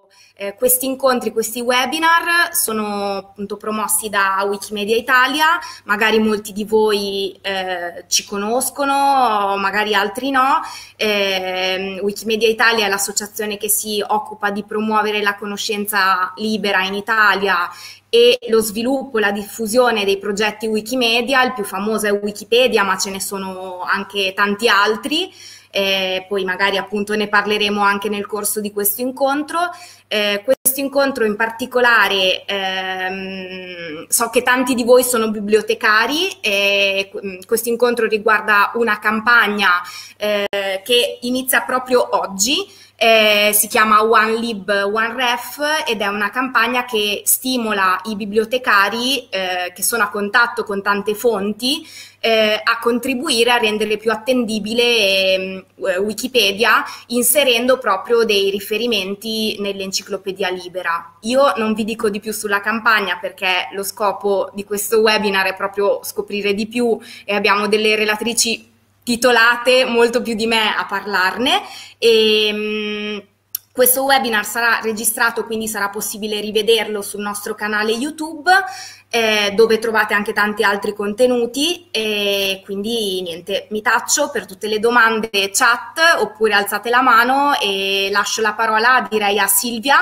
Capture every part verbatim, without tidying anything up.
Eh, questi incontri, questi webinar sono appunto promossi da Wikimedia Italia, magari molti di voi eh, ci conoscono, magari altri no. Eh, Wikimedia Italia è l'associazione che si occupa di promuovere la conoscenza libera in Italia e lo sviluppo e la diffusione dei progetti Wikimedia. Il più famoso è Wikipedia, ma ce ne sono anche tanti altri. Eh, poi magari appunto ne parleremo anche nel corso di questo incontro. Eh, questo incontro in particolare, ehm, so che tanti di voi sono bibliotecari e questo incontro riguarda una campagna eh, che inizia proprio oggi. Eh, si chiama One Lib, One Ref ed è una campagna che stimola i bibliotecari eh, che sono a contatto con tante fonti eh, a contribuire a rendere più attendibile eh, Wikipedia, inserendo proprio dei riferimenti nell'enciclopedia libera. Io non vi dico di più sulla campagna perché lo scopo di questo webinar è proprio scoprire di più e abbiamo delle relatrici titolate molto più di me a parlarne. E, mh, questo webinar sarà registrato, quindi sarà possibile rivederlo sul nostro canale YouTube, eh, dove trovate anche tanti altri contenuti. E quindi niente, mi taccio per tutte le domande chat oppure alzate la mano e lascio la parola direi a Silvia,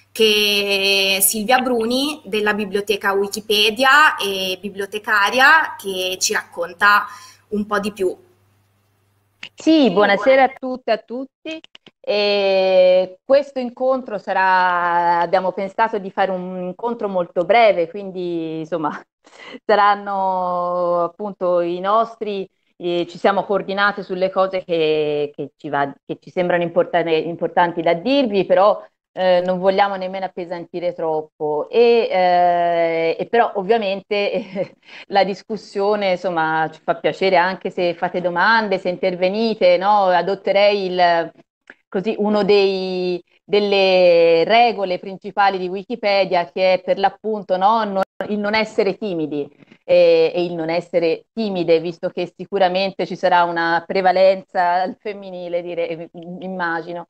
che Silvia Bruni della Biblioteca Wikipedia e bibliotecaria, che ci racconta un po' di più. Sì, buonasera a tutte e a tutti. E questo incontro sarà, abbiamo pensato di fare un incontro molto breve, quindi insomma saranno appunto i nostri, eh, ci siamo coordinati sulle cose che, che ci va, che ci sembrano importanti, importanti da dirvi, però eh, non vogliamo nemmeno appesantire troppo. E, eh, e però ovviamente eh, la discussione, insomma, ci fa piacere anche se fate domande, se intervenite, no? Adotterei il, così, uno dei, delle regole principali di Wikipedia, che è per l'appunto, no? Non- il non essere timidi e, e il non essere timide, visto che sicuramente ci sarà una prevalenza al femminile, dire, immagino.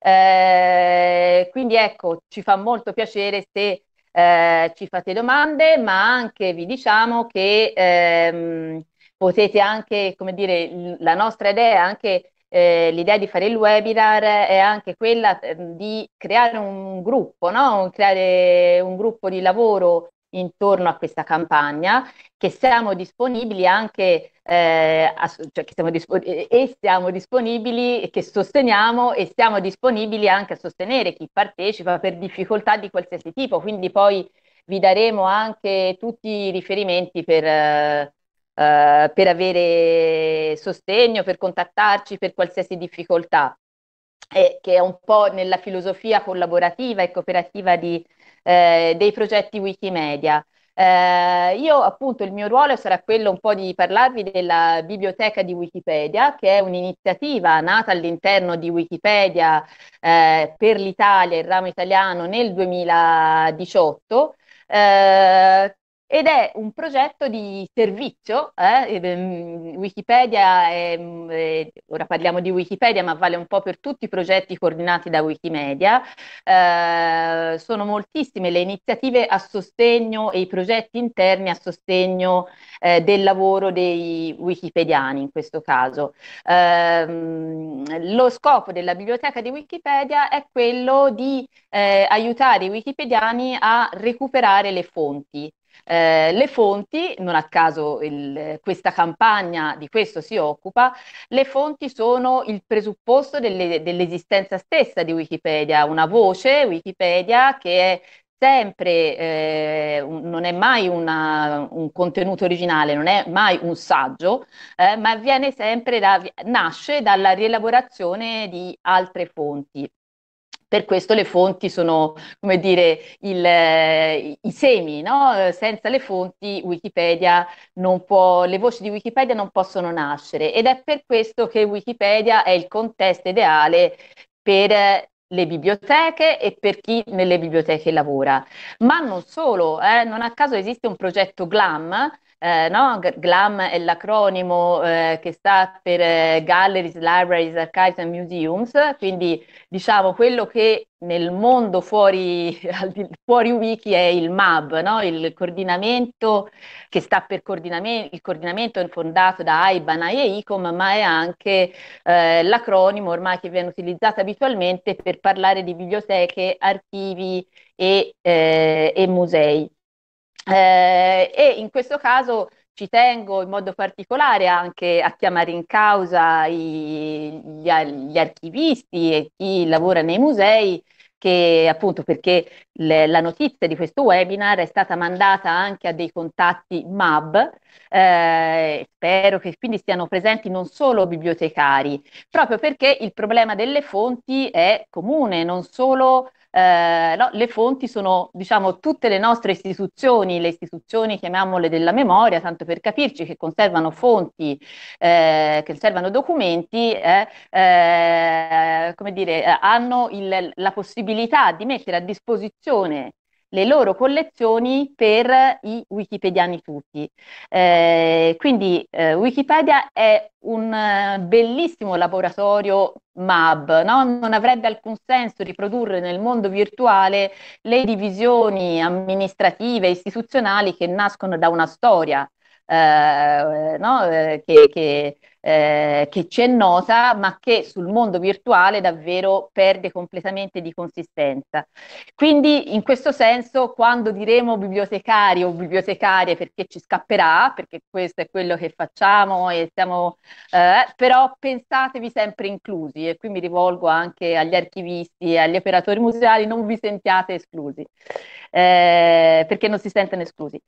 Eh, quindi ecco, ci fa molto piacere se eh, ci fate domande, ma anche vi diciamo che ehm, potete anche, come dire, l- la nostra idea, è anche eh, l'idea di fare il webinar è anche quella eh, di creare un gruppo, no? Creare un gruppo di lavoro intorno a questa campagna, che siamo disponibili anche eh, a- cioè che siamo dispo- e siamo disponibili, che sosteniamo e siamo disponibili anche a sostenere chi partecipa per difficoltà di qualsiasi tipo. Quindi poi vi daremo anche tutti i riferimenti per, eh, eh, per avere sostegno, per contattarci per qualsiasi difficoltà, eh, che è un po' nella filosofia collaborativa e cooperativa di, eh, dei progetti Wikimedia. Eh, io appunto il mio ruolo sarà quello un po' di parlarvi della biblioteca di Wikipedia, che è un'iniziativa nata all'interno di Wikipedia eh, per l'Italia, il ramo italiano, nel duemiladiciotto. eh, Ed è un progetto di servizio. eh, ed, ehm, Wikipedia, è, mm, eh, ora parliamo di Wikipedia, ma vale un po' per tutti i progetti coordinati da Wikimedia. Eh, sono moltissime le iniziative a sostegno e i progetti interni a sostegno eh, del lavoro dei wikipediani in questo caso. Ehm, lo scopo della biblioteca di Wikipedia è quello di eh, aiutare i wikipediani a recuperare le fonti. Eh, le fonti, non a caso il- questa campagna di questo si occupa, le fonti sono il presupposto delle- dell'esistenza stessa di Wikipedia, una voce Wikipedia che è sempre, eh, un- non è mai una- un contenuto originale, non è mai un saggio, eh, ma viene sempre da, nasce dalla rielaborazione di altre fonti. Per questo le fonti sono, come dire, il, eh, i semi, no? Eh, Senza le fonti Wikipedia non può, le voci di Wikipedia non possono nascere, ed è per questo che Wikipedia è il contesto ideale per eh, le biblioteche e per chi nelle biblioteche lavora. Ma non solo, eh, non a caso esiste un progetto GLAM. Eh, no? G- GLAM è l'acronimo eh, che sta per eh, Galleries, Libraries, Archives and Museums, quindi diciamo quello che nel mondo fuori, al di- fuori Wiki è il M A B, no? Il coordinamento che sta per coordinamento, il coordinamento è fondato da IBAN, I E I C O M, ma è anche eh, l'acronimo ormai che viene utilizzato abitualmente per parlare di biblioteche, archivi e, eh, e musei. Eh, e in questo caso ci tengo in modo particolare anche a chiamare in causa i- gli, gli archivisti e chi lavora nei musei, che appunto perché le- la notizia di questo webinar è stata mandata anche a dei contatti M A B, eh, spero che quindi siano presenti non solo bibliotecari, proprio perché il problema delle fonti è comune, non solo eh, no, le fonti sono, diciamo, tutte le nostre istituzioni, le istituzioni, chiamiamole della memoria, tanto per capirci, che conservano fonti, eh, che conservano documenti, eh, eh, come dire, eh, hanno il- la possibilità di mettere a disposizione le loro collezioni per i wikipediani tutti. Eh, quindi eh, Wikipedia è un eh, bellissimo laboratorio M A B, no? Non avrebbe alcun senso riprodurre nel mondo virtuale le divisioni amministrative e istituzionali che nascono da una storia. Eh, no? Eh, che, che, eh, che ci è nota, ma che sul mondo virtuale davvero perde completamente di consistenza. Quindi in questo senso, quando diremo bibliotecari o bibliotecarie, perché ci scapperà, perché questo è quello che facciamo e stiamo, eh, però pensatevi sempre inclusi, e qui mi rivolgo anche agli archivisti e agli operatori museali, non vi sentiate esclusi, eh, perché non si sentono esclusi.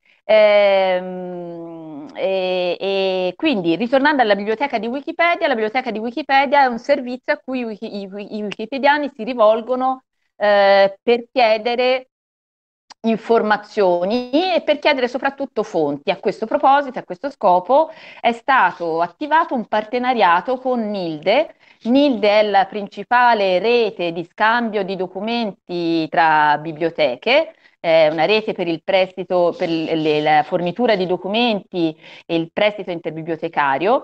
Ehm, e, e quindi, ritornando alla biblioteca di Wikipedia, la biblioteca di Wikipedia è un servizio a cui i, wiki- i i wikipediani si rivolgono eh, per chiedere informazioni e per chiedere soprattutto fonti. A questo proposito, a questo scopo, è stato attivato un partenariato con NILDE. NILDE è la principale rete di scambio di documenti tra biblioteche, è una rete per il prestito, per le- la fornitura di documenti e il prestito interbibliotecario,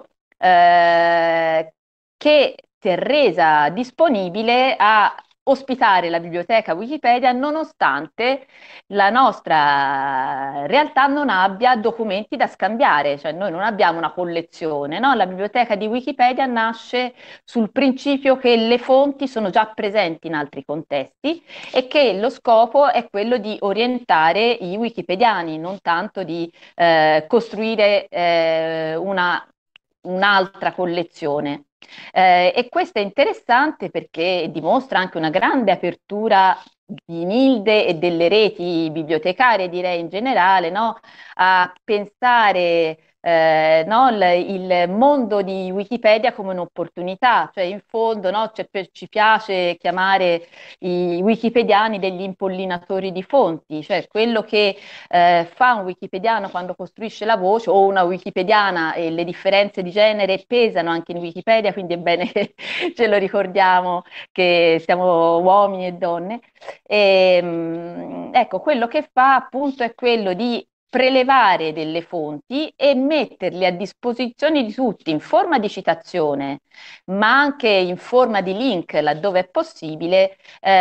eh, che si è resa disponibile a ospitare la biblioteca Wikipedia nonostante la nostra realtà non abbia documenti da scambiare, cioè noi non abbiamo una collezione, no? La biblioteca di Wikipedia nasce sul principio che le fonti sono già presenti in altri contesti e che lo scopo è quello di orientare i wikipediani, non tanto di eh, costruire eh, una, un'altra collezione. Eh, e questo è interessante perché dimostra anche una grande apertura di Nilde e delle reti bibliotecarie, direi in generale, no? A pensare eh, no, il, il mondo di Wikipedia come un'opportunità, cioè in fondo no, cioè, per- ci piace chiamare i wikipediani degli impollinatori di fonti, cioè quello che eh, fa un wikipediano quando costruisce la voce o una wikipediana, e le differenze di genere pesano anche in Wikipedia, quindi è bene che ce lo ricordiamo che siamo uomini e donne. E, mh, ecco, quello che fa appunto è quello di prelevare delle fonti e metterle a disposizione di tutti in forma di citazione, ma anche in forma di link laddove è possibile,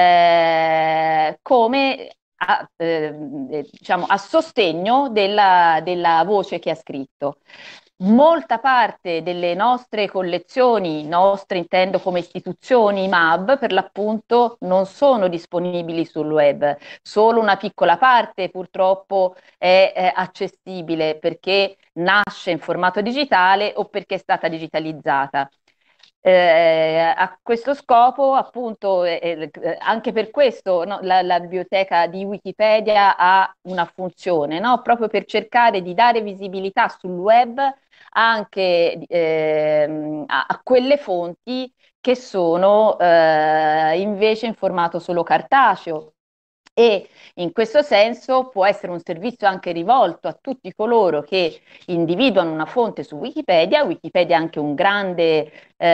eh, come a, eh, diciamo, a sostegno della, della voce che ha scritto. Molta parte delle nostre collezioni, nostre intendo come istituzioni M A B, per l'appunto non sono disponibili sul web, solo una piccola parte purtroppo è eh, accessibile perché nasce in formato digitale o perché è stata digitalizzata. Eh, a questo scopo, appunto, eh, eh, anche per questo no, la, la biblioteca di Wikipedia ha una funzione, no? Proprio per cercare di dare visibilità sul web anche ehm, a, a quelle fonti che sono eh, invece in formato solo cartaceo. E in questo senso può essere un servizio anche rivolto a tutti coloro che individuano una fonte su Wikipedia. Wikipedia è anche un grande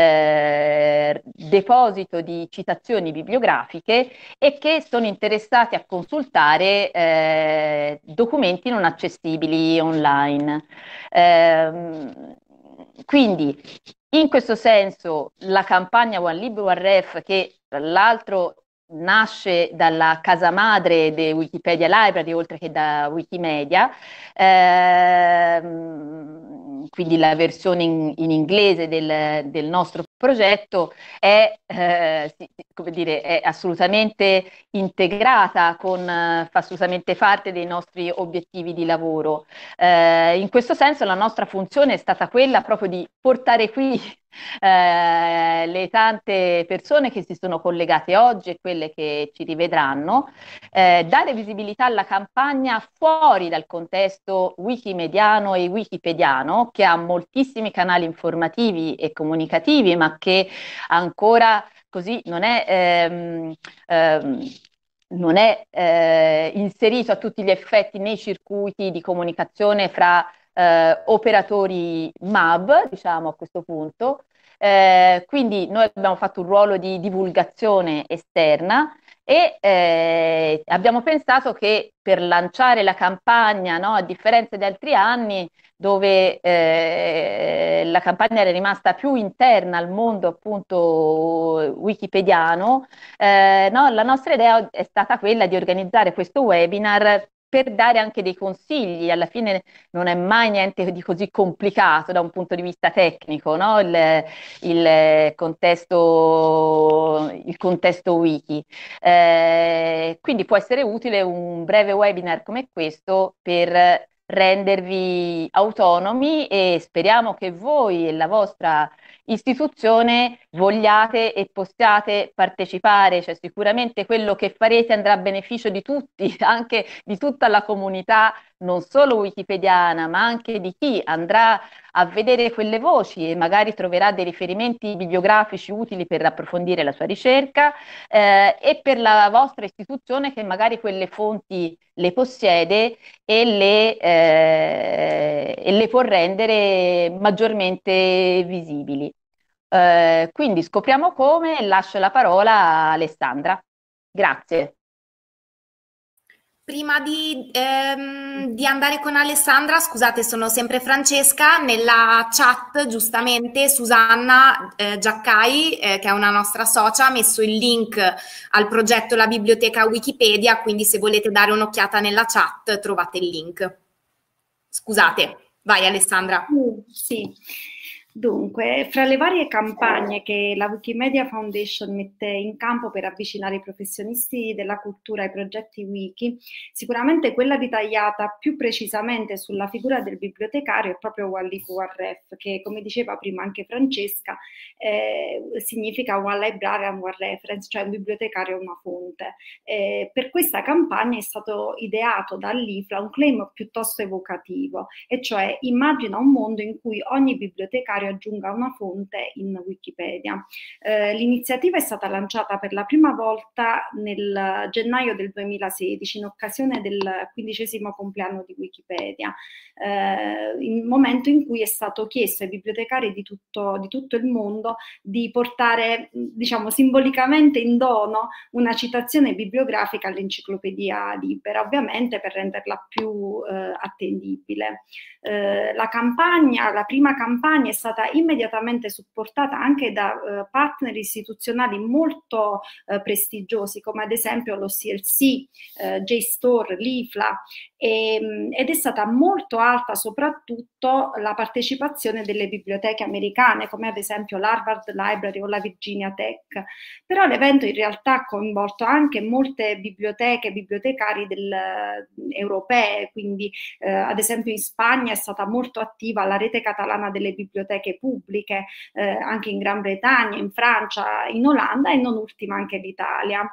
eh, deposito di citazioni bibliografiche e che sono interessati a consultare eh, documenti non accessibili online. Ehm, quindi in questo senso la campagna One Lib One Ref, che tra l'altro nasce dalla casa madre di Wikipedia Library, oltre che da Wikimedia, ehm, quindi la versione in, in inglese del, del nostro progetto è, eh, sì, come dire, è assolutamente integrata, con, eh, fa assolutamente parte dei nostri obiettivi di lavoro. Eh, in questo senso la nostra funzione è stata quella proprio di portare qui eh, le tante persone che si sono collegate oggi e quelle che ci rivedranno, eh, dare visibilità alla campagna fuori dal contesto wikimediano e wikipediano, che ha moltissimi canali informativi e comunicativi, ma che ancora così non è... Ehm, ehm, non è eh, inserito a tutti gli effetti nei circuiti di comunicazione fra eh, operatori M A B, diciamo a questo punto. Eh, quindi noi abbiamo fatto un ruolo di divulgazione esterna e eh, abbiamo pensato che per lanciare la campagna, no, a differenza di altri anni, dove eh, la campagna era rimasta più interna al mondo appunto wikipediano, eh, no, la nostra idea è stata quella di organizzare questo webinar per dare anche dei consigli. Alla fine non è mai niente di così complicato da un punto di vista tecnico, no? il, il, contesto, il contesto wiki. Eh, quindi può essere utile un breve webinar come questo per rendervi autonomi, e speriamo che voi e la vostra istituzione vogliate e possiate partecipare. Cioè, sicuramente quello che farete andrà a beneficio di tutti, anche di tutta la comunità, non solo wikipediana, ma anche di chi andrà a vedere quelle voci e magari troverà dei riferimenti bibliografici utili per approfondire la sua ricerca, eh, e per la vostra istituzione che magari quelle fonti le possiede e le, eh, e le può rendere maggiormente visibili. Eh, quindi scopriamo come, e lascio la parola a Alessandra. Grazie. Prima di, ehm, di andare con Alessandra, scusate, sono sempre Francesca, nella chat giustamente Susanna eh, Giaccai, eh, che è una nostra socia, ha messo il link al progetto La Biblioteca Wikipedia, quindi se volete dare un'occhiata nella chat trovate il link. Scusate, vai Alessandra. Uh, sì. Dunque, fra le varie campagne che la Wikimedia Foundation mette in campo per avvicinare i professionisti della cultura ai progetti wiki, sicuramente quella ritagliata più precisamente sulla figura del bibliotecario è proprio One Lib One Ref, che, come diceva prima anche Francesca, eh, significa One Librarian One Reference, cioè un bibliotecario una fonte. Eh, per questa campagna è stato ideato dall'I F L A un claim piuttosto evocativo, e cioè immagina un mondo in cui ogni bibliotecario aggiunga una fonte in Wikipedia. Eh, l'iniziativa è stata lanciata per la prima volta nel gennaio del duemilasedici in occasione del quindicesimo compleanno di Wikipedia, eh, in momento in cui è stato chiesto ai bibliotecari di tutto, di tutto il mondo di portare, diciamo, simbolicamente in dono una citazione bibliografica all'enciclopedia libera, ovviamente per renderla più eh, attendibile. Eh, la campagna, la prima campagna è stata immediatamente supportata anche da eh, partner istituzionali molto eh, prestigiosi, come ad esempio lo C L C, eh, JSTOR, l'I F L A, e, ed è stata molto alta soprattutto la partecipazione delle biblioteche americane, come ad esempio l'Harvard Library o la Virginia Tech. Però l'evento in realtà ha coinvolto anche molte biblioteche e bibliotecari del, europee, quindi eh, ad esempio in Spagna è stata molto attiva la rete catalana delle biblioteche pubbliche, eh, anche in Gran Bretagna, in Francia, in Olanda e non ultima anche l'Italia.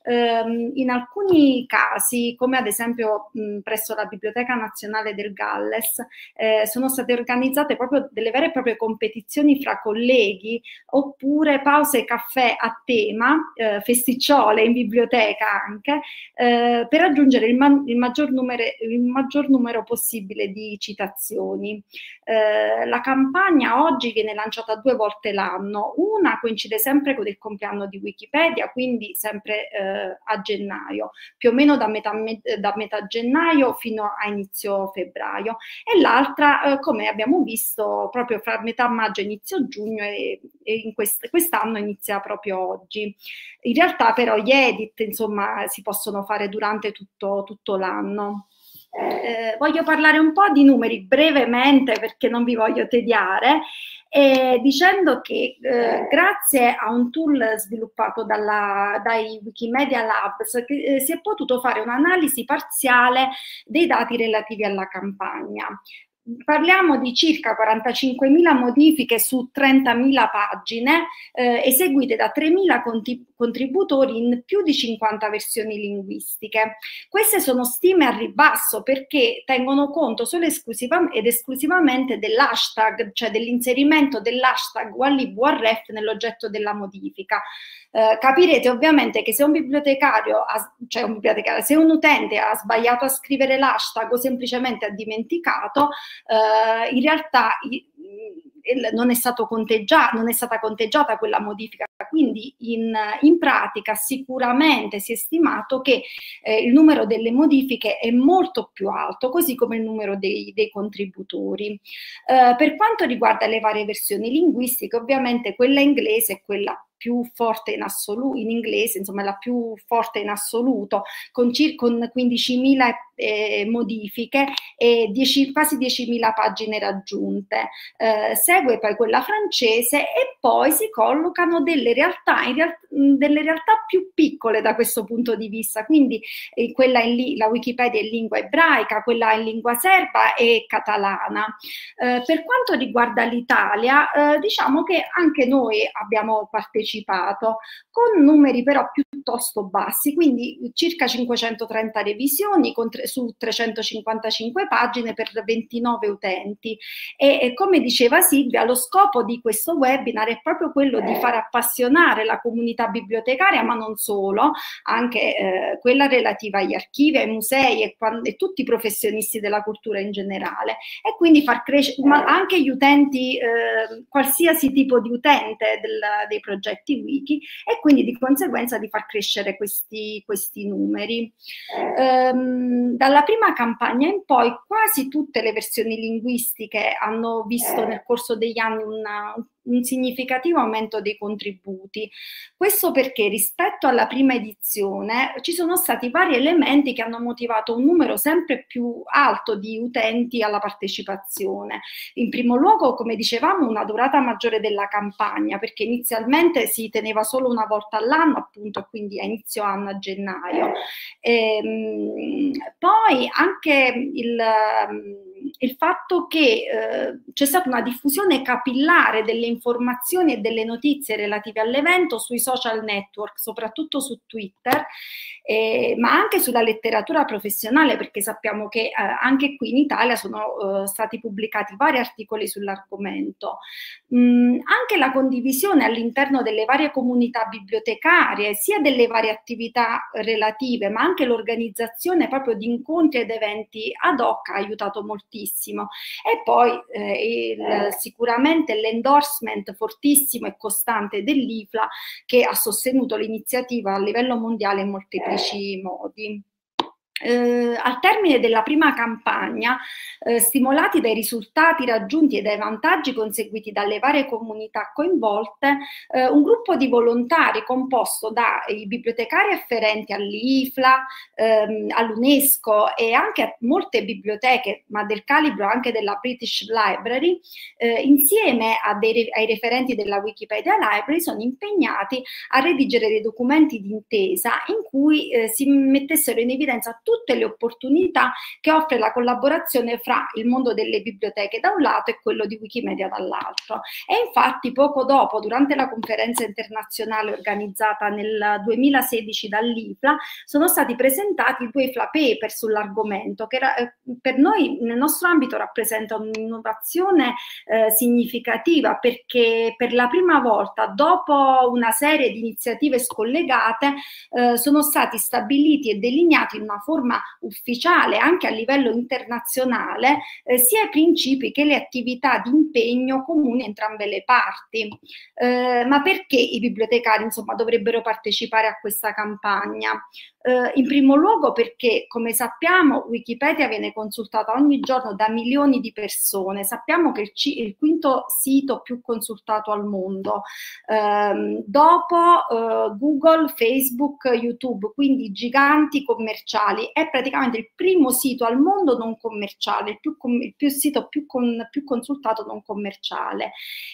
Um, in alcuni casi, come ad esempio mh, presso la Biblioteca Nazionale del Galles, eh, sono state organizzate proprio delle vere e proprie competizioni fra colleghi, oppure pause caffè a tema, eh, festicciole in biblioteca anche, eh, per raggiungere il, ma il, maggior numero, il maggior numero possibile di citazioni. Eh, la campagna oggi viene lanciata due volte l'anno, una coincide sempre con il compleanno di Wikipedia, quindi sempre eh, a gennaio, più o meno da metà, da metà gennaio gennaio fino a inizio febbraio, e l'altra, eh, come abbiamo visto, proprio fra metà maggio e inizio giugno, e, e in quest- quest'anno inizia proprio oggi. In realtà però gli edit, insomma, si possono fare durante tutto, tutto l'anno. Eh, voglio parlare un po' di numeri brevemente, perché non vi voglio tediare, eh, dicendo che eh, grazie a un tool sviluppato dalla, dai Wikimedia Labs che, eh, si è potuto fare un'analisi parziale dei dati relativi alla campagna. Parliamo di circa quarantacinquemila modifiche su trentamila pagine, eh, eseguite da tremila contributori in più di cinquanta versioni linguistiche. Queste sono stime a ribasso, perché tengono conto solo esclusiva, ed esclusivamente dell'hashtag, cioè dell'inserimento dell'hashtag W A L I V R F nell'oggetto della modifica. Eh, capirete ovviamente che se un bibliotecario, ha, cioè un bibliotecario, se un utente ha sbagliato a scrivere l'hashtag o semplicemente ha dimenticato, Uh, in realtà il, non è stato conteggiato, non è stata conteggiata quella modifica, quindi in, in pratica sicuramente si è stimato che eh, il numero delle modifiche è molto più alto, così come il numero dei, dei contributori. Uh, per quanto riguarda le varie versioni linguistiche, ovviamente quella inglese è quella più forte in assoluto, in inglese, insomma, la più forte in assoluto, con, con quindicimila eh, modifiche e dieci, quasi diecimila pagine raggiunte. Eh, segue poi quella francese, e poi si collocano delle realtà, in real, delle realtà più piccole da questo punto di vista, quindi eh, quella in, la Wikipedia in lingua ebraica, quella in lingua serba e catalana. Eh, per quanto riguarda l'Italia, eh, diciamo che anche noi abbiamo partecipato con numeri però piuttosto bassi, quindi circa cinquecentotrenta revisioni con tre, su trecentocinquantacinque pagine per ventinove utenti, e, e come diceva Silvia, lo scopo di questo webinar è proprio quello di far appassionare la comunità bibliotecaria, ma non solo, anche eh, quella relativa agli archivi, ai musei e, e tutti i professionisti della cultura in generale, e quindi far crescere, ma anche gli utenti, eh, qualsiasi tipo di utente del, dei progetti wiki, e quindi di conseguenza di far crescere questi, questi numeri. Ehm, dalla prima campagna in poi quasi tutte le versioni linguistiche hanno visto nel corso degli anni una, un significativo aumento dei contributi. Questo perché rispetto alla prima edizione ci sono stati vari elementi che hanno motivato un numero sempre più alto di utenti alla partecipazione. In primo luogo, come dicevamo, una durata maggiore della campagna, perché inizialmente si teneva solo una volta all'anno, appunto, quindi a inizio anno, a gennaio. Ehm, poi anche il il fatto che eh, c'è stata una diffusione capillare delle informazioni e delle notizie relative all'evento sui social network, soprattutto su Twitter, eh, ma anche sulla letteratura professionale, perché sappiamo che eh, anche qui in Italia sono eh, stati pubblicati vari articoli sull'argomento. Mm, anche la condivisione all'interno delle varie comunità bibliotecarie, sia delle varie attività relative, ma anche l'organizzazione proprio di incontri ed eventi ad hoc ha aiutato moltissimo. E poi eh, il, sicuramente l'endorsement fortissimo e costante dell'I F L A, che ha sostenuto l'iniziativa a livello mondiale in molteplici modi. Eh, al termine della prima campagna, eh, stimolati dai risultati raggiunti e dai vantaggi conseguiti dalle varie comunità coinvolte, eh, un gruppo di volontari composto dai bibliotecari afferenti all'I F L A, ehm, all'UNESCO e anche a molte biblioteche, ma del calibro anche della British Library, eh, insieme a dei, ai referenti della Wikipedia Library, sono impegnati a redigere dei documenti d'intesa in cui eh, si mettessero in evidenza tutte le opportunità che offre la collaborazione fra il mondo delle biblioteche da un lato e quello di Wikimedia dall'altro. E infatti poco dopo, durante la conferenza internazionale organizzata nel duemilasedici dall'I F L A, sono stati presentati due I F L A paper sull'argomento, che per noi nel nostro ambito rappresenta un'innovazione eh, significativa, perché per la prima volta, dopo una serie di iniziative scollegate, eh, sono stati stabiliti e delineati in una forma forma ufficiale anche a livello internazionale eh, sia i principi che le attività di impegno comuni a entrambe le parti. Eh, ma perché i bibliotecari, insomma, dovrebbero partecipare a questa campagna? Eh, in primo luogo perché, come sappiamo, Wikipedia viene consultata ogni giorno da milioni di persone. Sappiamo che il, il quinto sito più consultato al mondo, ehm, dopo eh, Google, Facebook, YouTube, quindi giganti commerciali. È praticamente il primo sito al mondo non commerciale, il, più, il più sito più, con, più consultato non commerciale.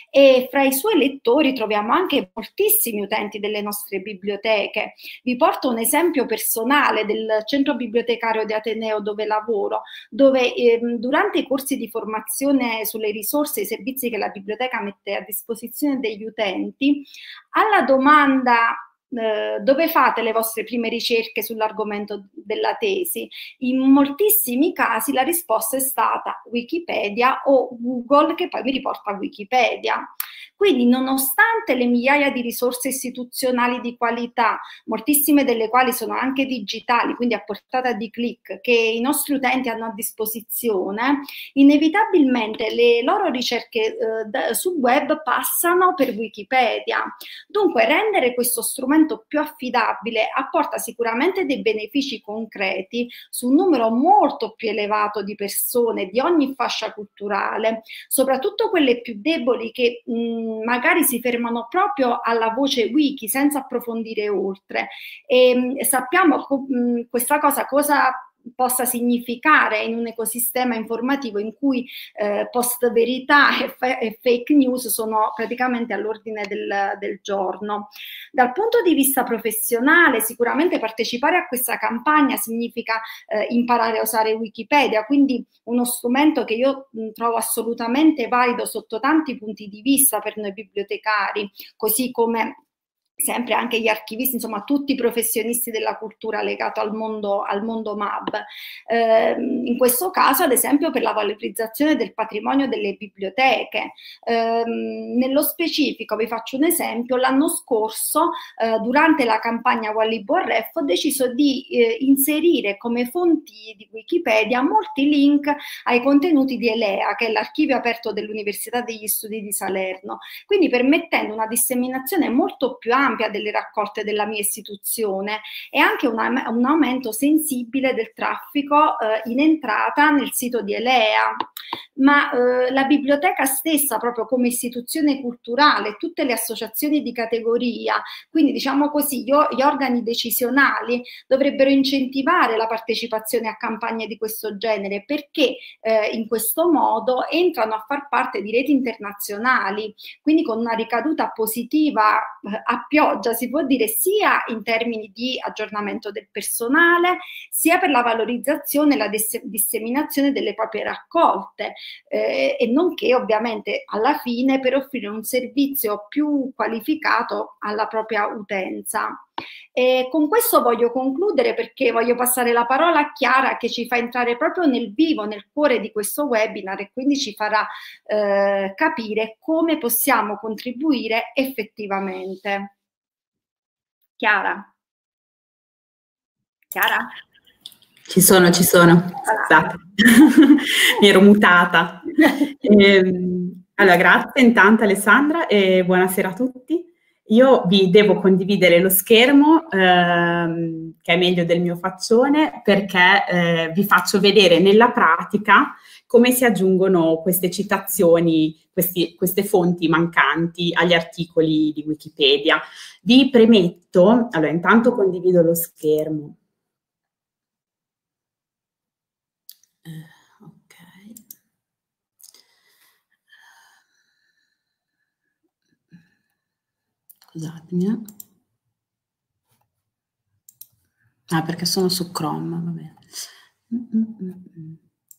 E fra i suoi lettori troviamo anche moltissimi utenti delle nostre biblioteche. Vi porto un esempio personale del centro bibliotecario di Ateneo dove lavoro, dove ehm, durante i corsi di formazione sulle risorse e i servizi che la biblioteca mette a disposizione degli utenti, alla domanda eh, dove fate le vostre prime ricerche sull'argomento della tesi, in moltissimi casi la risposta è stata Wikipedia o Google, che poi mi riporta a Wikipedia. Quindi, nonostante le migliaia di risorse istituzionali di qualità, moltissime delle quali sono anche digitali, quindi a portata di click, che i nostri utenti hanno a disposizione, inevitabilmente le loro ricerche eh, sul web passano per Wikipedia. Dunque, rendere questo strumento più affidabile apporta sicuramente dei benefici concreti su un numero molto più elevato di persone di ogni fascia culturale, soprattutto quelle più deboli che mh, magari si fermano proprio alla voce wiki senza approfondire oltre. E sappiamo mh, questa cosa cosa possa significare in un ecosistema informativo in cui eh, post verità e, e fake news sono praticamente all'ordine del, del giorno. Dal punto di vista professionale, sicuramente partecipare a questa campagna significa eh, imparare a usare Wikipedia, quindi uno strumento che io mh, trovo assolutamente valido sotto tanti punti di vista per noi bibliotecari, così come sempre anche gli archivisti, insomma tutti i professionisti della cultura legato al mondo, al mondo M A B. Eh, in questo caso, ad esempio, per la valorizzazione del patrimonio delle biblioteche. Eh, nello specifico, vi faccio un esempio, l'anno scorso, eh, durante la campagna WallyBoRef, ho deciso di eh, inserire come fonti di Wikipedia molti link ai contenuti di ELEA, che è l'archivio aperto dell'Università degli Studi di Salerno, quindi permettendo una disseminazione molto più ampia delle raccolte della mia istituzione e anche una, un aumento sensibile del traffico eh, in entrata nel sito di ELEA. Ma eh, la biblioteca stessa, proprio come istituzione culturale, tutte le associazioni di categoria, quindi diciamo così, gli, gli organi decisionali dovrebbero incentivare la partecipazione a campagne di questo genere, perché eh, in questo modo entrano a far parte di reti internazionali, quindi con una ricaduta positiva eh, a pioggia, si può dire, sia in termini di aggiornamento del personale, sia per la valorizzazione e la disseminazione delle proprie raccolte, eh, e nonché ovviamente alla fine per offrire un servizio più qualificato alla propria utenza. E con questo voglio concludere, perché voglio passare la parola a Chiara, che ci fa entrare proprio nel vivo, nel cuore di questo webinar, e quindi ci farà eh, capire come possiamo contribuire effettivamente. Chiara? Chiara? Ci sono, ci sono. Scusate, mi ero mutata. Eh, allora, grazie intanto Alessandra e buonasera a tutti. Io vi devo condividere lo schermo, ehm, che è meglio del mio faccione, perché eh, vi faccio vedere nella pratica come si aggiungono queste citazioni, questi, queste fonti mancanti agli articoli di Wikipedia. Vi premetto, allora intanto condivido lo schermo. Uh, ok. Scusatemi. Ah, perché sono su Chrome, va bene. Mm -mm -mm.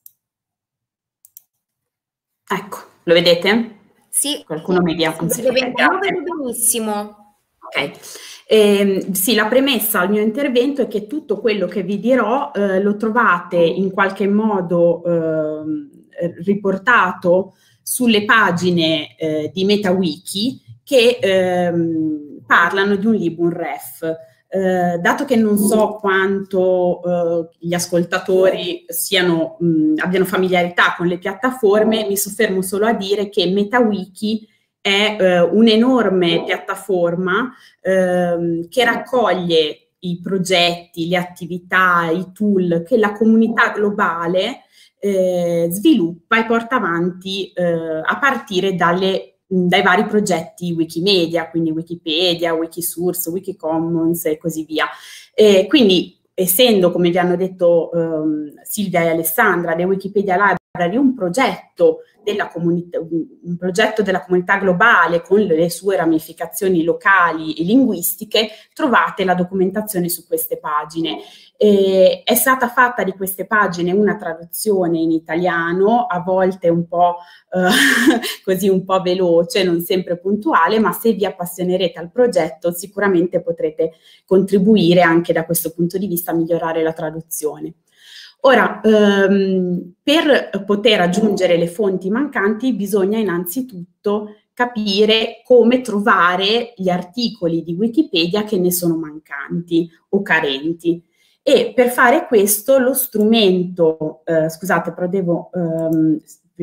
Ecco, lo vedete? Sì. Qualcuno mi dia un secondo. Lo vedo benissimo. Ok. Eh, sì, la premessa al mio intervento è che tutto quello che vi dirò eh, lo trovate in qualche modo eh, riportato sulle pagine eh, di MetaWiki che ehm, parlano di un libro, un ref. Eh, dato che non so quanto eh, gli ascoltatori siano, mh, abbiano familiarità con le piattaforme, mi soffermo solo a dire che MetaWiki è eh, un'enorme piattaforma eh, che raccoglie i progetti, le attività, i tool che la comunità globale eh, sviluppa e porta avanti eh, a partire dalle dai vari progetti Wikimedia, quindi Wikipedia, Wikisource, Wikicommons e così via. E quindi, essendo, come vi hanno detto um, Silvia e Alessandra, The Wikipedia Library, un progetto della comunità, un progetto della comunità globale con le sue ramificazioni locali e linguistiche, trovate la documentazione su queste pagine. E è stata fatta di queste pagine una traduzione in italiano, a volte un po' eh, così un po' veloce, non sempre puntuale, ma se vi appassionerete al progetto sicuramente potrete contribuire anche da questo punto di vista a migliorare la traduzione. Ora, ehm, per poter aggiungere le fonti mancanti bisogna innanzitutto capire come trovare gli articoli di Wikipedia che ne sono mancanti o carenti. E per fare questo lo strumento, eh, scusate però devo, ehm,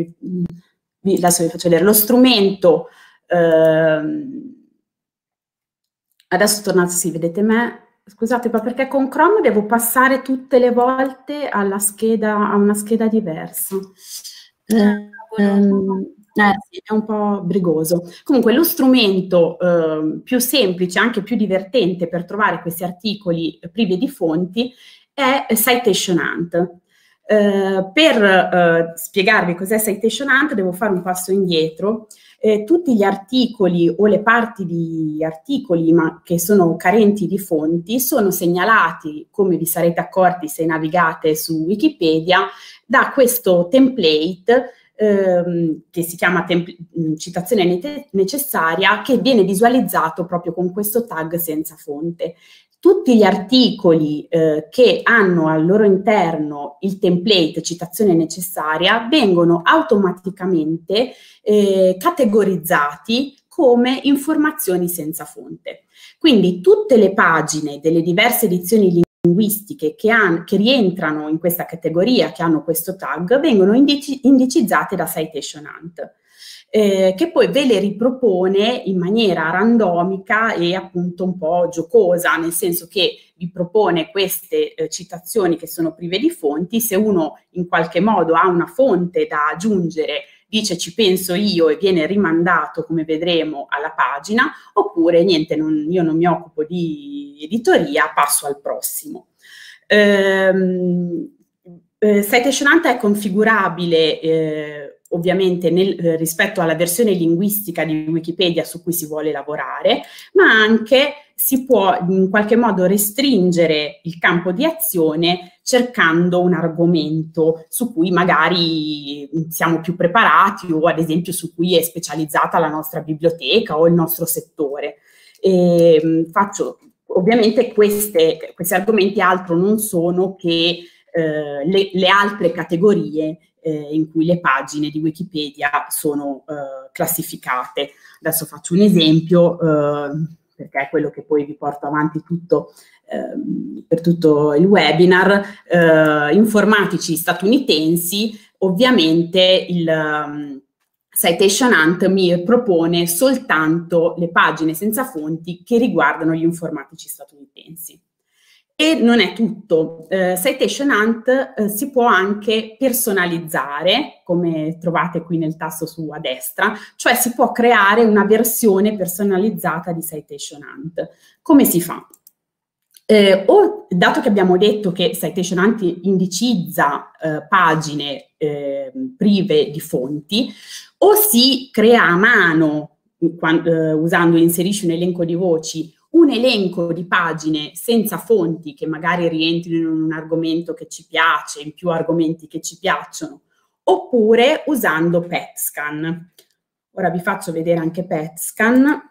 vi, adesso vi faccio vedere, lo strumento, ehm, adesso tornate, sì, vedete me, scusate, ma perché con Chrome devo passare tutte le volte alla scheda, a una scheda diversa. Eh, ehm, eh, sì, è un po' brigoso. Comunque lo strumento eh, più semplice, anche più divertente per trovare questi articoli privi di fonti è Citation Hunt. Eh, per eh, spiegarvi cos'è Citation Hunt devo fare un passo indietro. Eh, tutti gli articoli o le parti di articoli ma che sono carenti di fonti sono segnalati, come vi sarete accorti se navigate su Wikipedia, da questo template ehm, che si chiama citazione necessaria, che viene visualizzato proprio con questo tag senza fonte. Tutti gli articoli eh, che hanno al loro interno il template citazione necessaria vengono automaticamente eh, categorizzati come informazioni senza fonte. Quindi tutte le pagine delle diverse edizioni linguistiche che, han, che rientrano in questa categoria, che hanno questo tag, vengono indici, indicizzate da Citation Hunt. Eh, che poi ve le ripropone in maniera randomica e appunto un po' giocosa, nel senso che vi propone queste eh, citazioni che sono prive di fonti. Se uno in qualche modo ha una fonte da aggiungere, dice ci penso io e viene rimandato, come vedremo, alla pagina, oppure niente, non, io non mi occupo di editoria, passo al prossimo. Ehm, eh, Citation Hunt è configurabile eh, ovviamente nel, eh, rispetto alla versione linguistica di Wikipedia su cui si vuole lavorare, ma anche si può in qualche modo restringere il campo di azione cercando un argomento su cui magari siamo più preparati o ad esempio su cui è specializzata la nostra biblioteca o il nostro settore. E, faccio, ovviamente queste, questi argomenti altro non sono che eh, le, le altre categorie Eh, in cui le pagine di Wikipedia sono eh, classificate. Adesso faccio un esempio, eh, perché è quello che poi vi porto avanti tutto, eh, per tutto il webinar. Eh, informatici statunitensi, ovviamente il um, Citation Hunt mi propone soltanto le pagine senza fonti che riguardano gli informatici statunitensi. E non è tutto, eh, Citation Hunt eh, si può anche personalizzare, come trovate qui nel tasto su a destra, cioè si può creare una versione personalizzata di Citation Hunt. Come si fa? Eh, o, dato che abbiamo detto che Citation Hunt indicizza eh, pagine eh, prive di fonti, o si crea a mano, quando, eh, usando inserisci un elenco di voci, un elenco di pagine senza fonti che magari rientrino in un argomento che ci piace, in più argomenti che ci piacciono, oppure usando PetScan. Ora vi faccio vedere anche PetScan,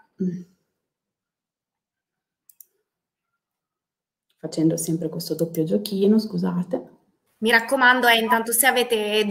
facendo sempre questo doppio giochino, scusate. Mi raccomando, eh, intanto se avete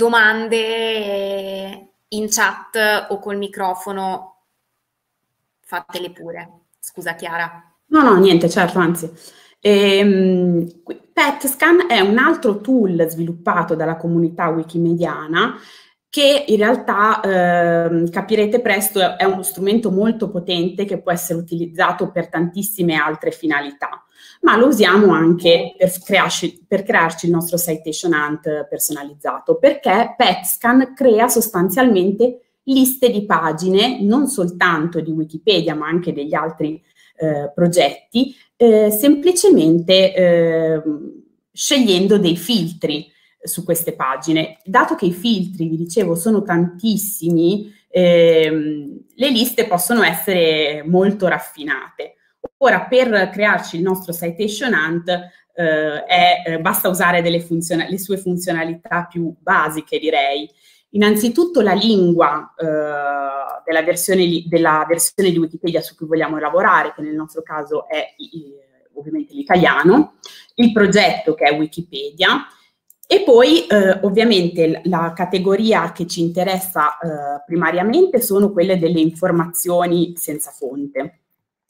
domande in chat o col microfono, fatele pure. Scusa Chiara. No, no, niente, certo, anzi. Ehm, PetScan è un altro tool sviluppato dalla comunità wikimediana che in realtà, eh, capirete presto, è uno strumento molto potente che può essere utilizzato per tantissime altre finalità, ma lo usiamo anche per crearci, per crearci il nostro citation hunt personalizzato, perché PetScan crea sostanzialmente liste di pagine, non soltanto di Wikipedia, ma anche degli altri eh, progetti, eh, semplicemente eh, scegliendo dei filtri su queste pagine. Dato che i filtri, vi dicevo, sono tantissimi, ehm, le liste possono essere molto raffinate. Ora, per crearci il nostro citation hunt, eh, è, eh, basta usare delle le sue funzionalità più basiche, direi. Innanzitutto la lingua eh, della, versione, della versione di Wikipedia su cui vogliamo lavorare, che nel nostro caso è ovviamente l'italiano, il progetto che è Wikipedia, e poi eh, ovviamente la categoria che ci interessa eh, primariamente sono quelle delle informazioni senza fonte.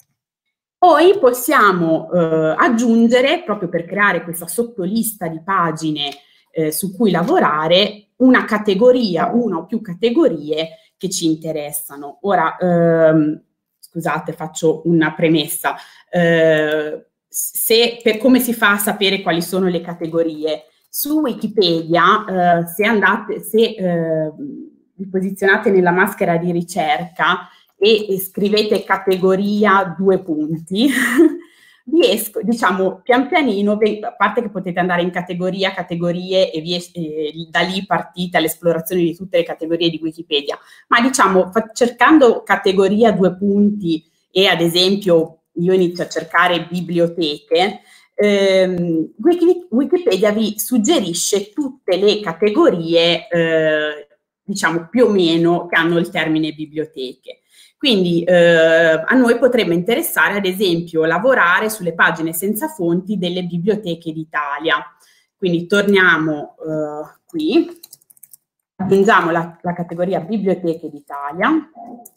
Poi possiamo eh, aggiungere, proprio per creare questa sottolista di pagine eh, su cui lavorare, una categoria, una o più categorie che ci interessano. Ora, ehm, scusate, faccio una premessa. Eh, se, per come si fa a sapere quali sono le categorie? Su Wikipedia, eh, se andate, se eh, vi posizionate nella maschera di ricerca e, e scrivete categoria due punti, vi esco, diciamo, pian pianino, a parte che potete andare in categoria, categorie e, vi es e da lì partite all'esplorazione di tutte le categorie di Wikipedia, ma diciamo, cercando categoria due punti e ad esempio io inizio a cercare biblioteche, ehm, Wikipedia vi suggerisce tutte le categorie, eh, diciamo, più o meno che hanno il termine biblioteche. Quindi eh, a noi potrebbe interessare, ad esempio, lavorare sulle pagine senza fonti delle biblioteche d'Italia. Quindi torniamo eh, qui, aggiungiamo la, la categoria biblioteche d'Italia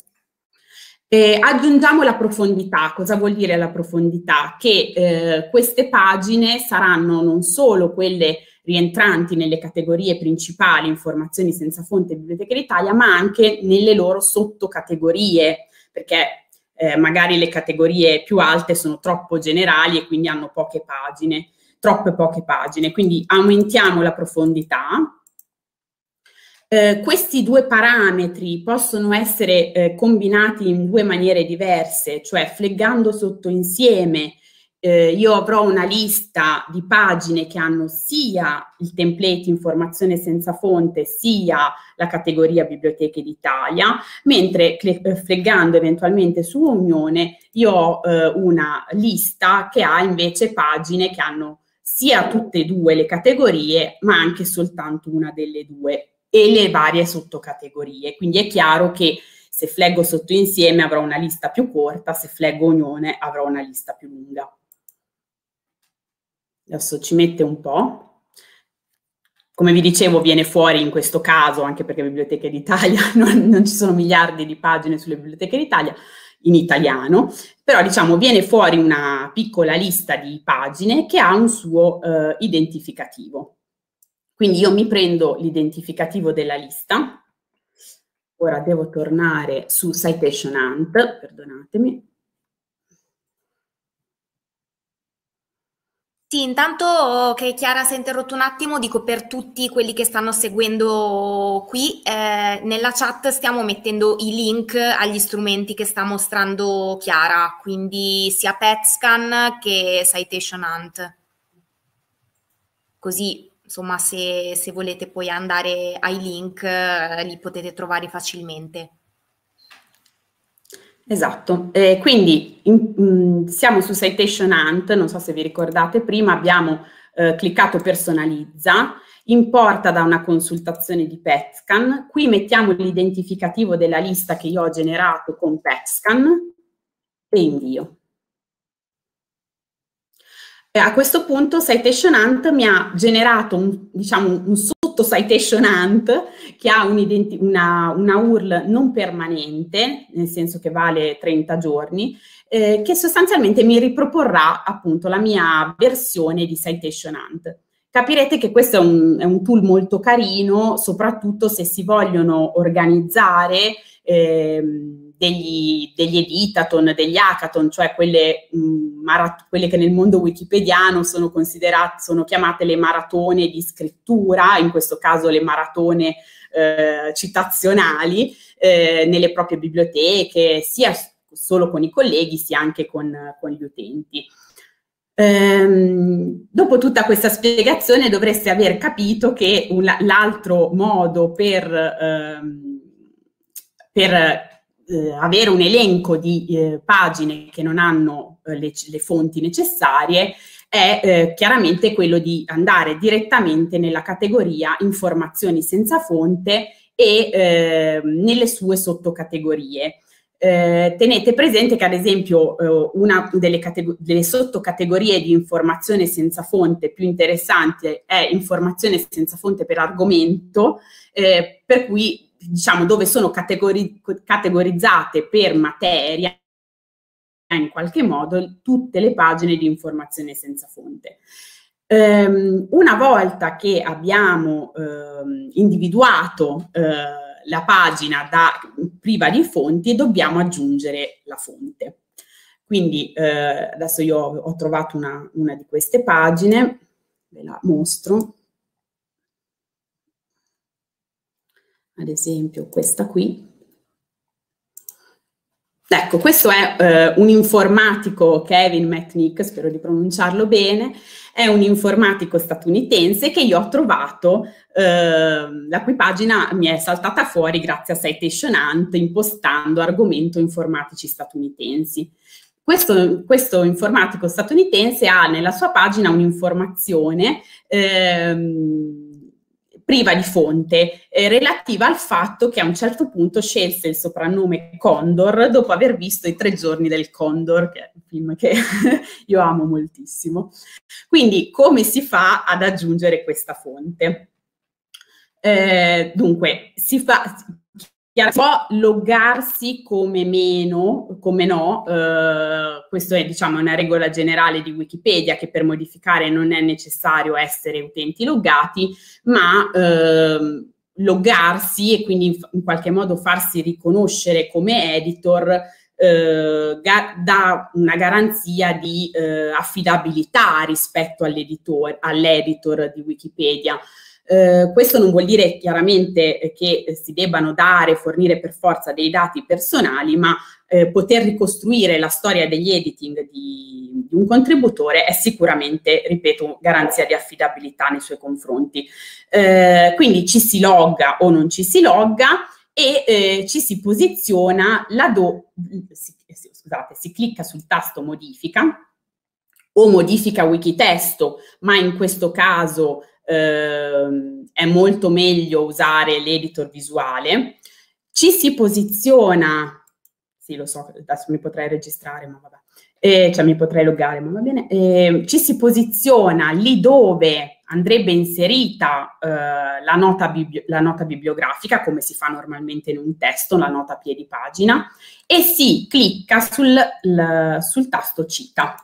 e aggiungiamo la profondità. Cosa vuol dire la profondità? Che eh, queste pagine saranno non solo quelle rientranti nelle categorie principali, informazioni senza fonte e biblioteche d'Italia, ma anche nelle loro sottocategorie, perché eh, magari le categorie più alte sono troppo generali e quindi hanno poche pagine, troppe poche pagine, quindi aumentiamo la profondità. Eh, questi due parametri possono essere eh, combinati in due maniere diverse, cioè flaggando sotto insieme. Eh, io avrò una lista di pagine che hanno sia il template informazione senza fonte sia la categoria biblioteche d'Italia, mentre flaggando eventualmente su Unione io ho eh, una lista che ha invece pagine che hanno sia tutte e due le categorie ma anche soltanto una delle due e le varie sottocategorie. Quindi è chiaro che se flaggo sotto insieme avrò una lista più corta, se flaggo Unione avrò una lista più lunga. Adesso ci mette un po'. Come vi dicevo, viene fuori in questo caso, anche perché Biblioteche d'Italia, non, non ci sono miliardi di pagine sulle Biblioteche d'Italia, in italiano, però diciamo viene fuori una piccola lista di pagine che ha un suo eh, identificativo. Quindi io mi prendo l'identificativo della lista. Ora devo tornare su Citation Hunt, perdonatemi. Sì, intanto che Chiara si è interrotto un attimo, dico per tutti quelli che stanno seguendo qui, eh, nella chat stiamo mettendo i link agli strumenti che sta mostrando Chiara, quindi sia PetScan che Citation Hunt. Così, insomma, se, se volete poi andare ai link, eh, li potete trovare facilmente. Esatto, eh, quindi in, mh, siamo su Citation Hunt, non so se vi ricordate, prima abbiamo eh, cliccato personalizza, importa da una consultazione di PetScan, qui mettiamo l'identificativo della lista che io ho generato con PetScan e invio. E a questo punto Citation Hunt mi ha generato un, diciamo, un sotto sotto Citation Hunt, che ha un una, una U R L non permanente, nel senso che vale trenta giorni, eh, che sostanzialmente mi riproporrà appunto la mia versione di Citation Hunt. Capirete che questo è un, è un tool molto carino, soprattutto se si vogliono organizzare ehm, Degli, degli editathon, degli hackathon, cioè quelle, mh, quelle che nel mondo wikipediano sono considerate, sono chiamate le maratone di scrittura, in questo caso le maratone eh, citazionali, eh, nelle proprie biblioteche, sia solo con i colleghi, sia anche con, con gli utenti. Ehm, dopo tutta questa spiegazione dovreste aver capito che l'altro modo per, ehm, per Eh, avere un elenco di eh, pagine che non hanno eh, le, le fonti necessarie è eh, chiaramente quello di andare direttamente nella categoria informazioni senza fonte e eh, nelle sue sottocategorie. Eh, tenete presente che ad esempio eh, una delle, delle sottocategorie di informazione senza fonte più interessante è informazione senza fonte per argomento, eh, per cui diciamo dove sono categori categorizzate per materia in qualche modo tutte le pagine di informazione senza fonte. Um, una volta che abbiamo um, individuato uh, la pagina da priva di fonti, dobbiamo aggiungere la fonte. Quindi uh, adesso io ho, ho trovato una, una di queste pagine, ve la mostro. Ad esempio questa qui. Ecco, questo è eh, un informatico, Kevin Metnick, spero di pronunciarlo bene, è un informatico statunitense che io ho trovato, eh, la cui pagina mi è saltata fuori grazie a Citation Hunt, impostando argomento informatici statunitensi. Questo, questo informatico statunitense ha nella sua pagina un'informazione ehm, priva di fonte, eh, relativa al fatto che a un certo punto scelse il soprannome Condor dopo aver visto I tre giorni del Condor, che è un film che io amo moltissimo. Quindi come si fa ad aggiungere questa fonte? Eh, dunque, si fa... Può loggarsi come meno, come no, eh, questo è diciamo una regola generale di Wikipedia, che per modificare non è necessario essere utenti loggati, ma eh, loggarsi e quindi in, in qualche modo farsi riconoscere come editor eh, dà una garanzia di eh, affidabilità rispetto all'editor, all'editor di Wikipedia. Eh, questo non vuol dire chiaramente che eh, si debbano dare, fornire per forza dei dati personali, ma eh, poter ricostruire la storia degli editing di, di un contributore è sicuramente, ripeto, garanzia di affidabilità nei suoi confronti. Eh, quindi ci si logga o non ci si logga e eh, ci si posiziona laddove, si, scusate, si clicca sul tasto modifica o modifica Wikitesto, ma in questo caso Uh, è molto meglio usare l'editor visuale, ci si posiziona, sì lo so, adesso mi potrei registrare, ma vabbè, eh, cioè mi potrei loggare, ma va bene, eh, ci si posiziona lì dove andrebbe inserita uh, la, nota la nota bibliografica, come si fa normalmente in un testo, la nota a piedi pagina, e si clicca sul, l, sul tasto cita.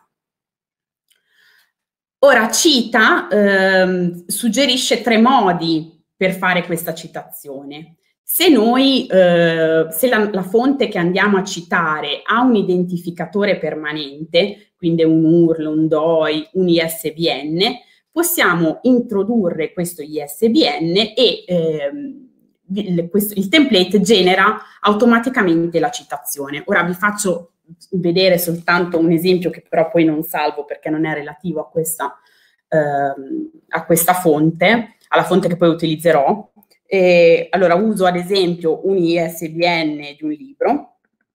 Ora, cita ehm, suggerisce tre modi per fare questa citazione. Se noi, eh, se la, la fonte che andiamo a citare ha un identificatore permanente, quindi un U R L, un D O I, un I S B N, possiamo introdurre questo I S B N e ehm, il, questo, il template genera automaticamente la citazione. Ora vi faccio vedere soltanto un esempio che però poi non salvo perché non è relativo a questa, ehm, a questa fonte, alla fonte che poi utilizzerò. E, allora uso ad esempio un I S B N di un libro.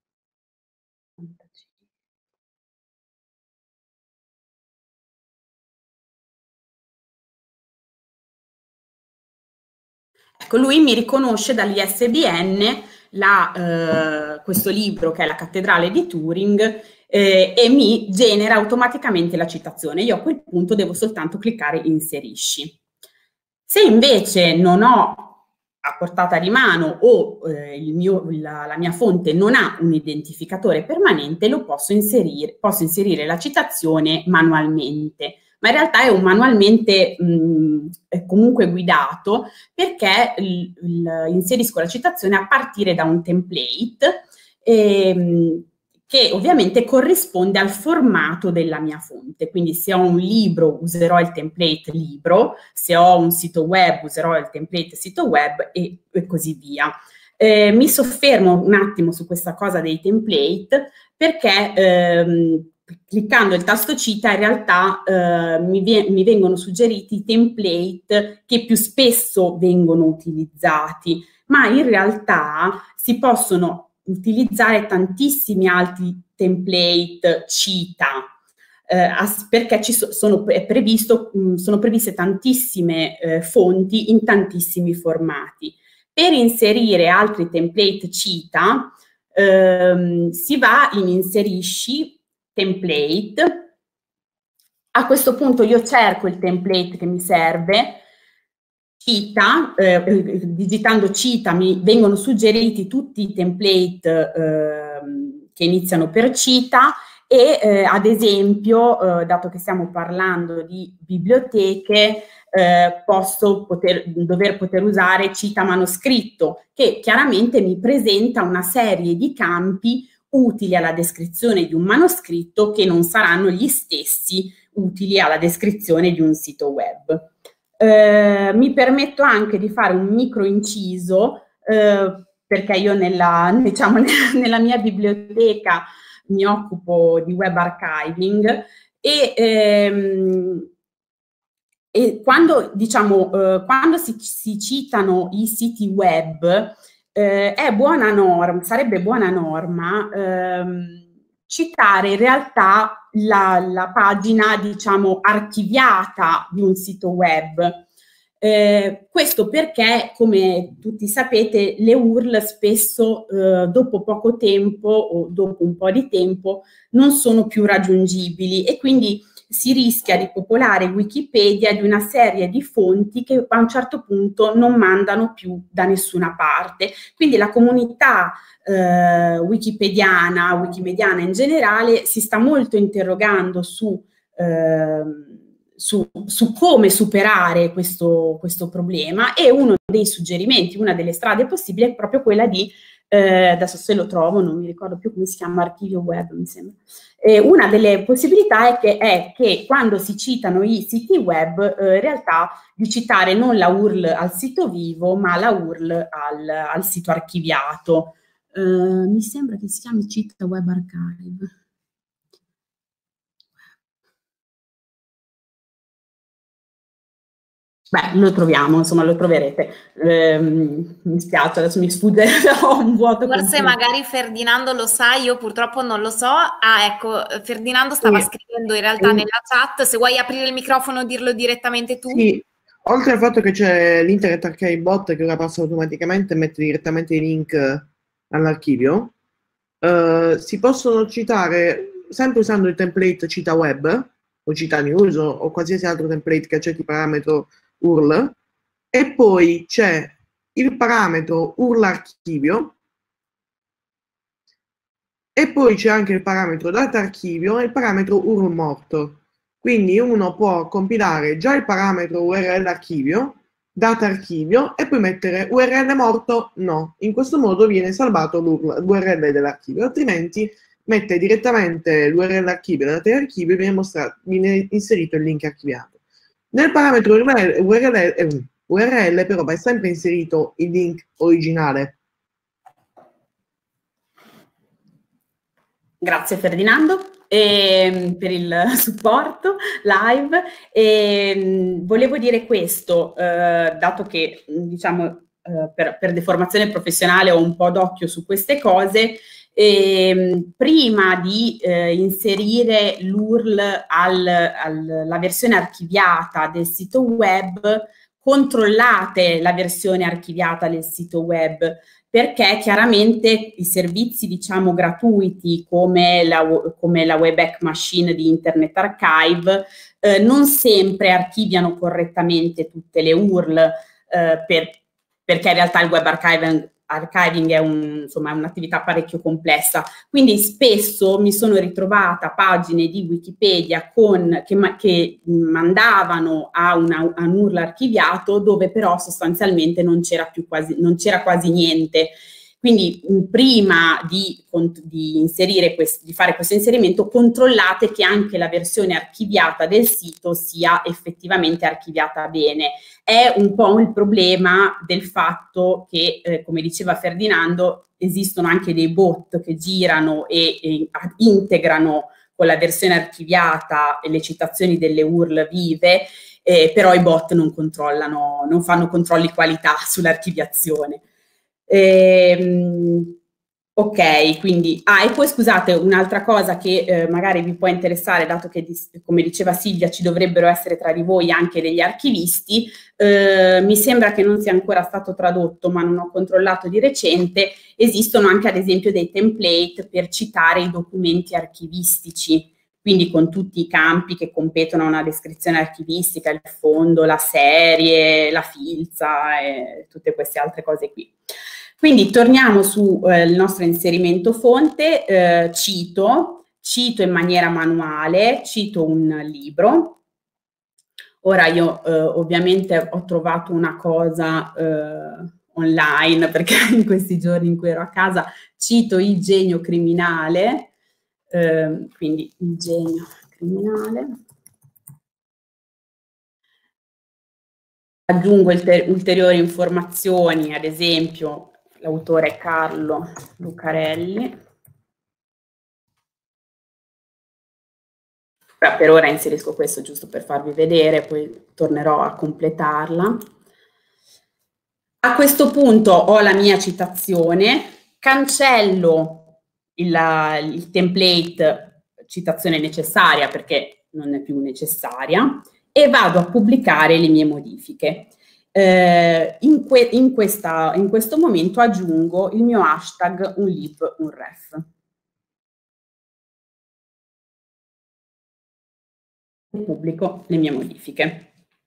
Ecco, lui mi riconosce dall'I S B N la, eh, questo libro che è La Cattedrale di Turing eh, e mi genera automaticamente la citazione. Io a quel punto devo soltanto cliccare inserisci. Se invece non ho a portata di mano o eh, il mio, la, la mia fonte non ha un identificatore permanente, lo posso inserire, posso inserire la citazione manualmente, ma in realtà è un manualmente mh, è comunque guidato, perché il, il, inserisco la citazione a partire da un template ehm, che ovviamente corrisponde al formato della mia fonte. Quindi se ho un libro userò il template libro, se ho un sito web userò il template sito web e, e così via. Eh, mi soffermo un attimo su questa cosa dei template perché ehm, cliccando il tasto cita in realtà eh, mi, mi vengono suggeriti i template che più spesso vengono utilizzati, ma in realtà si possono utilizzare tantissimi altri template cita, eh, perché ci so, sono, è previsto, mh, sono previste tantissime eh, fonti in tantissimi formati. Per inserire altri template cita ehm, si va in inserisci template. A questo punto io cerco il template che mi serve, cita, eh, digitando cita mi vengono suggeriti tutti i template eh, che iniziano per cita e eh, ad esempio, eh, dato che stiamo parlando di biblioteche, eh, posso poter, dover poter usare cita manoscritto, che chiaramente mi presenta una serie di campi utili alla descrizione di un manoscritto che non saranno gli stessi utili alla descrizione di un sito web. Eh, mi permetto anche di fare un micro inciso eh, perché io nella, diciamo, nella mia biblioteca mi occupo di web archiving e, ehm, e quando, diciamo, eh, quando si, si citano i siti web eh, è buona norma, sarebbe buona norma ehm, citare in realtà la, la pagina, diciamo, archiviata di un sito web. Eh, questo perché, come tutti sapete, le U R L spesso eh, dopo poco tempo o dopo un po' di tempo non sono più raggiungibili e quindi si rischia di popolare Wikipedia di una serie di fonti che a un certo punto non mandano più da nessuna parte. Quindi la comunità eh, wikipediana, wikimediana in generale, si sta molto interrogando su, eh, su, su come superare questo, questo problema e uno dei suggerimenti, una delle strade possibili è proprio quella di Eh, adesso se lo trovo, non mi ricordo più come si chiama, archivio web mi sembra. Eh, una delle possibilità è che, è che quando si citano i siti web eh, in realtà di citare non la U R L al sito vivo ma la U R L al, al sito archiviato. Eh, mi sembra che si chiami Cita Web Archive. Beh, lo troviamo, insomma, lo troverete. Eh, mi spiace, adesso mi sfugge, ho un vuoto. Forse completo. magari Ferdinando lo sa, io purtroppo non lo so. Ah, ecco, Ferdinando stava sì. scrivendo in realtà sì. nella chat. Se vuoi aprire il microfono e dirlo direttamente tu. Sì, oltre al fatto che c'è l'Internet Archive Bot che ora passa automaticamente e mette direttamente i link all'archivio, eh, si possono citare, sempre usando il template cita web, o cita news, o, o qualsiasi altro template che accetti parametro U R L, e poi c'è il parametro U R L archivio e poi c'è anche il parametro data archivio e il parametro U R L morto. Quindi uno può compilare già il parametro U R L archivio, data archivio e poi mettere U R L morto no. In questo modo viene salvato l'U R L dell'archivio, altrimenti mette direttamente l'U R L archivio e la data archivio e viene, mostrato, viene inserito il link archiviato. Nel parametro U R L, U R L, eh, U R L però va sempre inserito il link originale. Grazie Ferdinando e, per il supporto live. E, volevo dire questo, eh, dato che diciamo eh, per, per deformazione professionale ho un po' d'occhio su queste cose. E, prima di eh, inserire l'U R L alla al, versione archiviata del sito web, controllate la versione archiviata del sito web, perché chiaramente i servizi, diciamo, gratuiti come la, come la Wayback Machine di Internet Archive eh, non sempre archiviano correttamente tutte le U R L, eh, per, perché in realtà il web archiving, archiving è un, insomma, è un'attività parecchio complessa. Quindi spesso mi sono ritrovata pagine di Wikipedia con, che, che mandavano a, una, a un U R L archiviato dove però sostanzialmente non c'era più quasi, non c'era quasi niente. Quindi prima di, di, inserire quest, di fare questo inserimento, controllate che anche la versione archiviata del sito sia effettivamente archiviata bene. È un po' il problema del fatto che, eh, come diceva Ferdinando, esistono anche dei bot che girano e, e integrano con la versione archiviata le citazioni delle U R L vive, eh, però i bot non controllano, non fanno controlli qualità sull'archiviazione. Ehm, ok, quindi, ah, e poi scusate, un'altra cosa che eh, magari vi può interessare, dato che, come diceva Silvia, ci dovrebbero essere tra di voi anche degli archivisti, eh, mi sembra che non sia ancora stato tradotto, ma non ho controllato di recente, esistono anche ad esempio dei template per citare i documenti archivistici, quindi con tutti i campi che competono a una descrizione archivistica, il fondo, la serie, la filza e tutte queste altre cose qui. Quindi torniamo sul eh, nostro inserimento fonte, eh, cito, cito in maniera manuale, cito un libro. Ora io eh, ovviamente ho trovato una cosa eh, online, perché in questi giorni in cui ero a casa, cito Il genio criminale, eh, quindi Il genio criminale. Aggiungo ulteriori informazioni, ad esempio l'autore è Carlo Lucarelli. Però per ora inserisco questo giusto per farvi vedere, poi tornerò a completarla. A questo punto ho la mia citazione, cancello il, il template citazione necessaria perché non è più necessaria e vado a pubblicare le mie modifiche. Eh, in, que, in, questa, in questo momento aggiungo il mio hashtag unlib unref. E pubblico le mie modifiche.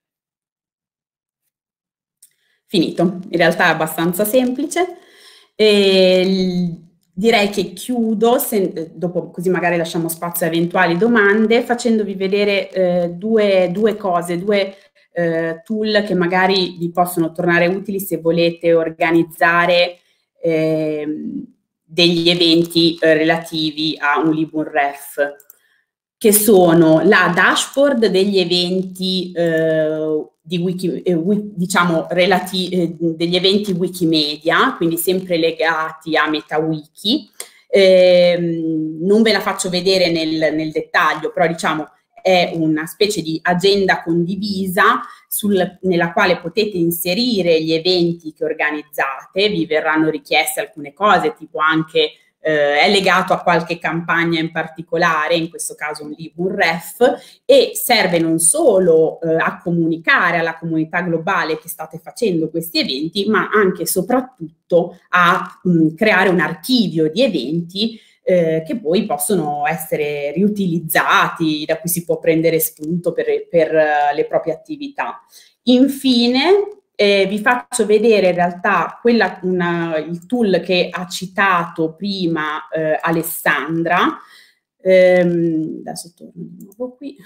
Finito. In realtà è abbastanza semplice. E direi che chiudo, se, dopo, così magari lasciamo spazio a eventuali domande, facendovi vedere eh, due, due cose, due eh, tool che magari vi possono tornare utili se volete organizzare eh, degli eventi eh, relativi a unlib unref, che sono la dashboard degli eventi eh, di wiki, eh, diciamo relati, eh, degli eventi Wikimedia, quindi sempre legati a MetaWiki. Eh, non ve la faccio vedere nel, nel dettaglio, però diciamo è una specie di agenda condivisa sul, nella quale potete inserire gli eventi che organizzate, vi verranno richieste alcune cose, tipo anche eh, è legato a qualche campagna in particolare, in questo caso unlib unref, e serve non solo eh, a comunicare alla comunità globale che state facendo questi eventi, ma anche e soprattutto a mh, creare un archivio di eventi Eh, che poi possono essere riutilizzati, da cui si può prendere spunto per, per uh, le proprie attività. Infine eh, vi faccio vedere in realtà quella, una, il tool che ha citato prima eh, Alessandra. Ehm, adesso torno di nuovo qui.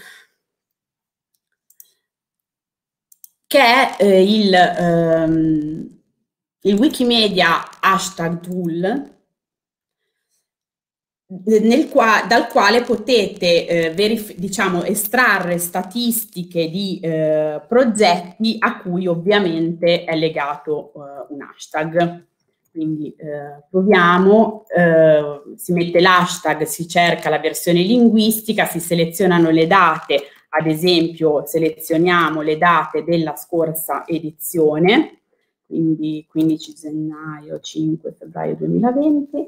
Che è eh, il, ehm, il Wikimedia Hashtag Tool, Nel qua, dal quale potete eh, diciamo, estrarre statistiche di eh, progetti a cui ovviamente è legato eh, un hashtag. Quindi eh, proviamo, eh, si mette l'hashtag, si cerca la versione linguistica, si selezionano le date, ad esempio selezioniamo le date della scorsa edizione, quindi quindici gennaio, cinque febbraio duemilaventi,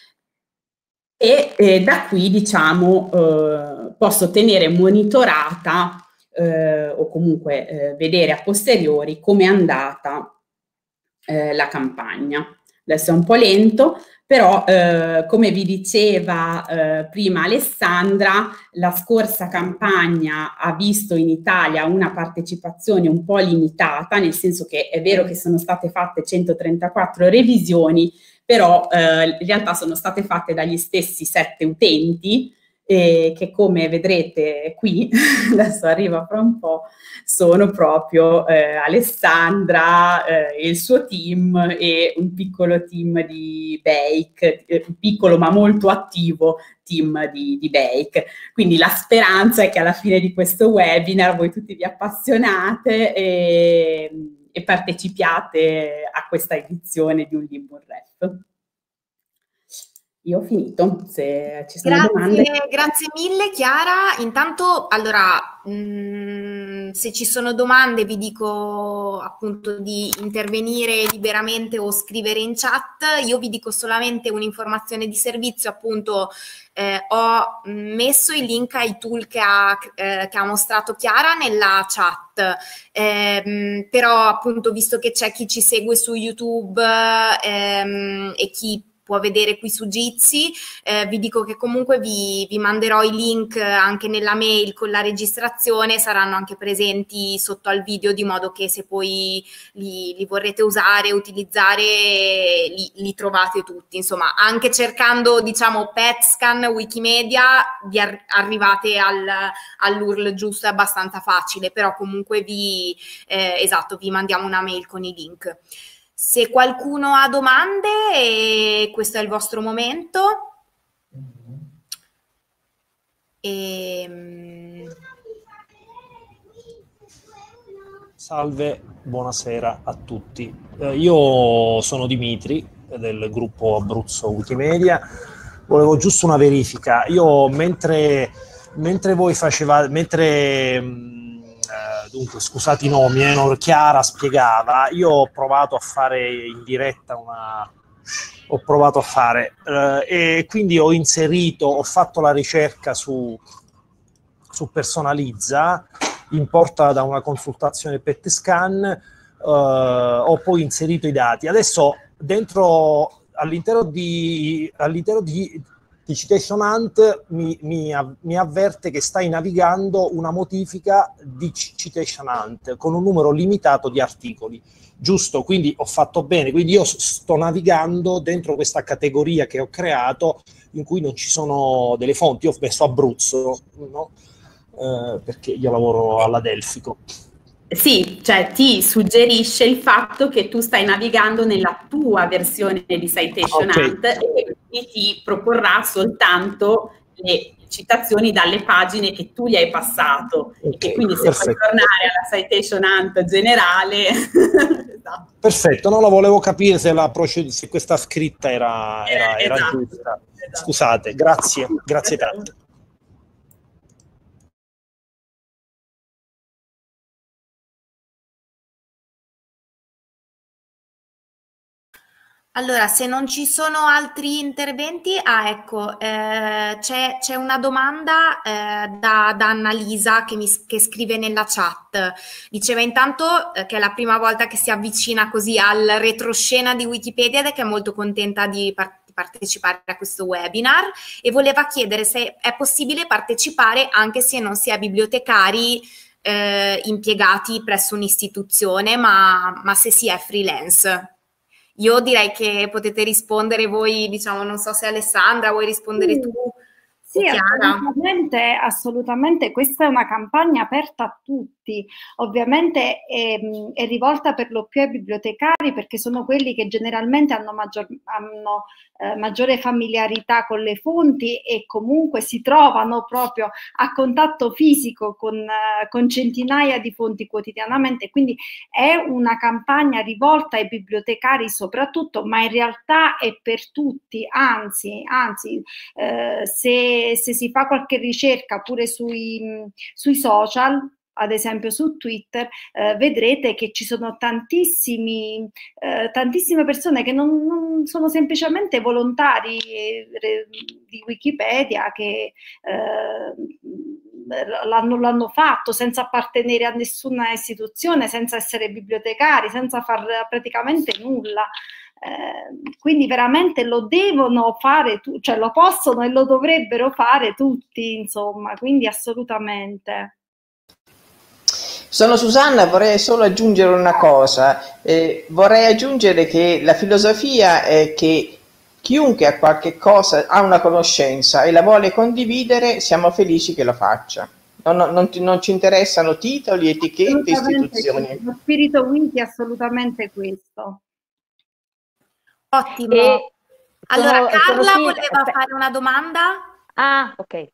e eh, da qui diciamo eh, posso tenere monitorata eh, o comunque eh, vedere a posteriori come è andata eh, la campagna. adesso è un po' lento, però eh, come vi diceva eh, prima Alessandra, la scorsa campagna ha visto in Italia una partecipazione un po' limitata, nel senso che è vero che sono state fatte centotrentaquattro revisioni, però eh, in realtà sono state fatte dagli stessi sette utenti, eh, che come vedrete qui, adesso arriva fra un po', sono proprio eh, Alessandra e eh, il suo team e un piccolo team di Bake, eh, un piccolo ma molto attivo team di, di Bake. Quindi la speranza è che alla fine di questo webinar voi tutti vi appassionate e, e partecipiate a questa edizione di Un Libro un Ref. Io ho finito, se ci sono grazie, domande. Grazie mille Chiara. Intanto, allora, mh, se ci sono domande vi dico appunto di intervenire liberamente o scrivere in chat. Io vi dico solamente un'informazione di servizio, appunto eh, ho messo il link ai tool che ha, eh, che ha mostrato Chiara nella chat, eh, però appunto visto che c'è chi ci segue su YouTube ehm, e chi può vedere qui su Jitsi, eh, vi dico che comunque vi, vi manderò i link anche nella mail con la registrazione, saranno anche presenti sotto al video, di modo che se poi li, li vorrete usare, utilizzare, li, li trovate tutti. Insomma, anche cercando, diciamo, PetScan, Wikimedia, vi ar- arrivate al, all'U R L giusto, è abbastanza facile, però comunque vi, eh, esatto, vi mandiamo una mail con i link. Se qualcuno ha domande, eh, questo è il vostro momento. E... Salve, buonasera a tutti. Eh, io sono Dimitri del gruppo Abruzzo Wikimedia. Volevo giusto una verifica. Io mentre, mentre voi facevate, mentre dunque, scusate i nomi, eh, non, Chiara spiegava, io ho provato a fare in diretta una... ho provato a fare, eh, e quindi ho inserito, ho fatto la ricerca su, su Personalizza, importa da una consultazione PetScan, eh, ho poi inserito i dati. Adesso dentro, all'interno di... all'interno di di Citation Hunt mi, mi, mi avverte che stai navigando una modifica di Citation Hunt con un numero limitato di articoli, giusto? Quindi ho fatto bene, quindi io sto navigando dentro questa categoria che ho creato in cui non ci sono delle fonti. Io ho messo Abruzzo, no? Eh, perché io lavoro alla Delfico. Sì, cioè ti suggerisce il fatto che tu stai navigando nella tua versione di Citation Okay. Hunt e quindi ti proporrà soltanto le citazioni dalle pagine che tu gli hai passato. Okay, e quindi se perfetto. Puoi tornare alla Citation Hunt generale... esatto. Perfetto, non la volevo capire se, la proced- se questa scritta era, era, eh, era esatto, giusta. Esatto. Scusate, grazie, grazie tanto. Allora, se non ci sono altri interventi, ah ecco, eh, c'è, c'è una domanda eh, da, da Annalisa che, mi, che scrive nella chat. Diceva intanto eh, che è la prima volta che si avvicina così al retroscena di Wikipedia ed è che è molto contenta di, par- di partecipare a questo webinar e voleva chiedere se è possibile partecipare anche se non si è bibliotecari eh, impiegati presso un'istituzione, ma, ma se si è freelance. Io direi che potete rispondere voi, diciamo, non so se Alessandra vuoi rispondere sì. tu. Sì, assolutamente, assolutamente, questa è una campagna aperta a tutti, ovviamente è, è rivolta per lo più ai bibliotecari perché sono quelli che generalmente hanno, maggior, hanno eh, maggiore familiarità con le fonti e comunque si trovano proprio a contatto fisico con, eh, con centinaia di fonti quotidianamente, quindi è una campagna rivolta ai bibliotecari soprattutto, ma in realtà è per tutti, anzi, anzi eh, se se si fa qualche ricerca pure sui, sui social, ad esempio su Twitter, eh, vedrete che ci sono tantissimi, eh, tantissime persone che non, non sono semplicemente volontari eh, di Wikipedia che eh, l'hanno, l'hanno fatto senza appartenere a nessuna istituzione, senza essere bibliotecari, senza far praticamente nulla. Eh, quindi veramente lo devono fare, tu, cioè lo possono e lo dovrebbero fare tutti, insomma, quindi assolutamente. Sono Susanna, vorrei solo aggiungere una cosa, eh, vorrei aggiungere che la filosofia è che chiunque ha qualche cosa, ha una conoscenza e la vuole condividere, siamo felici che lo faccia. Non, non, non ci interessano titoli, etichette, istituzioni. Sì. Lo spirito Wiki è assolutamente questo. Ottimo. E allora, sono, Carla sono voleva Aspetta. fare una domanda? Ah, ok.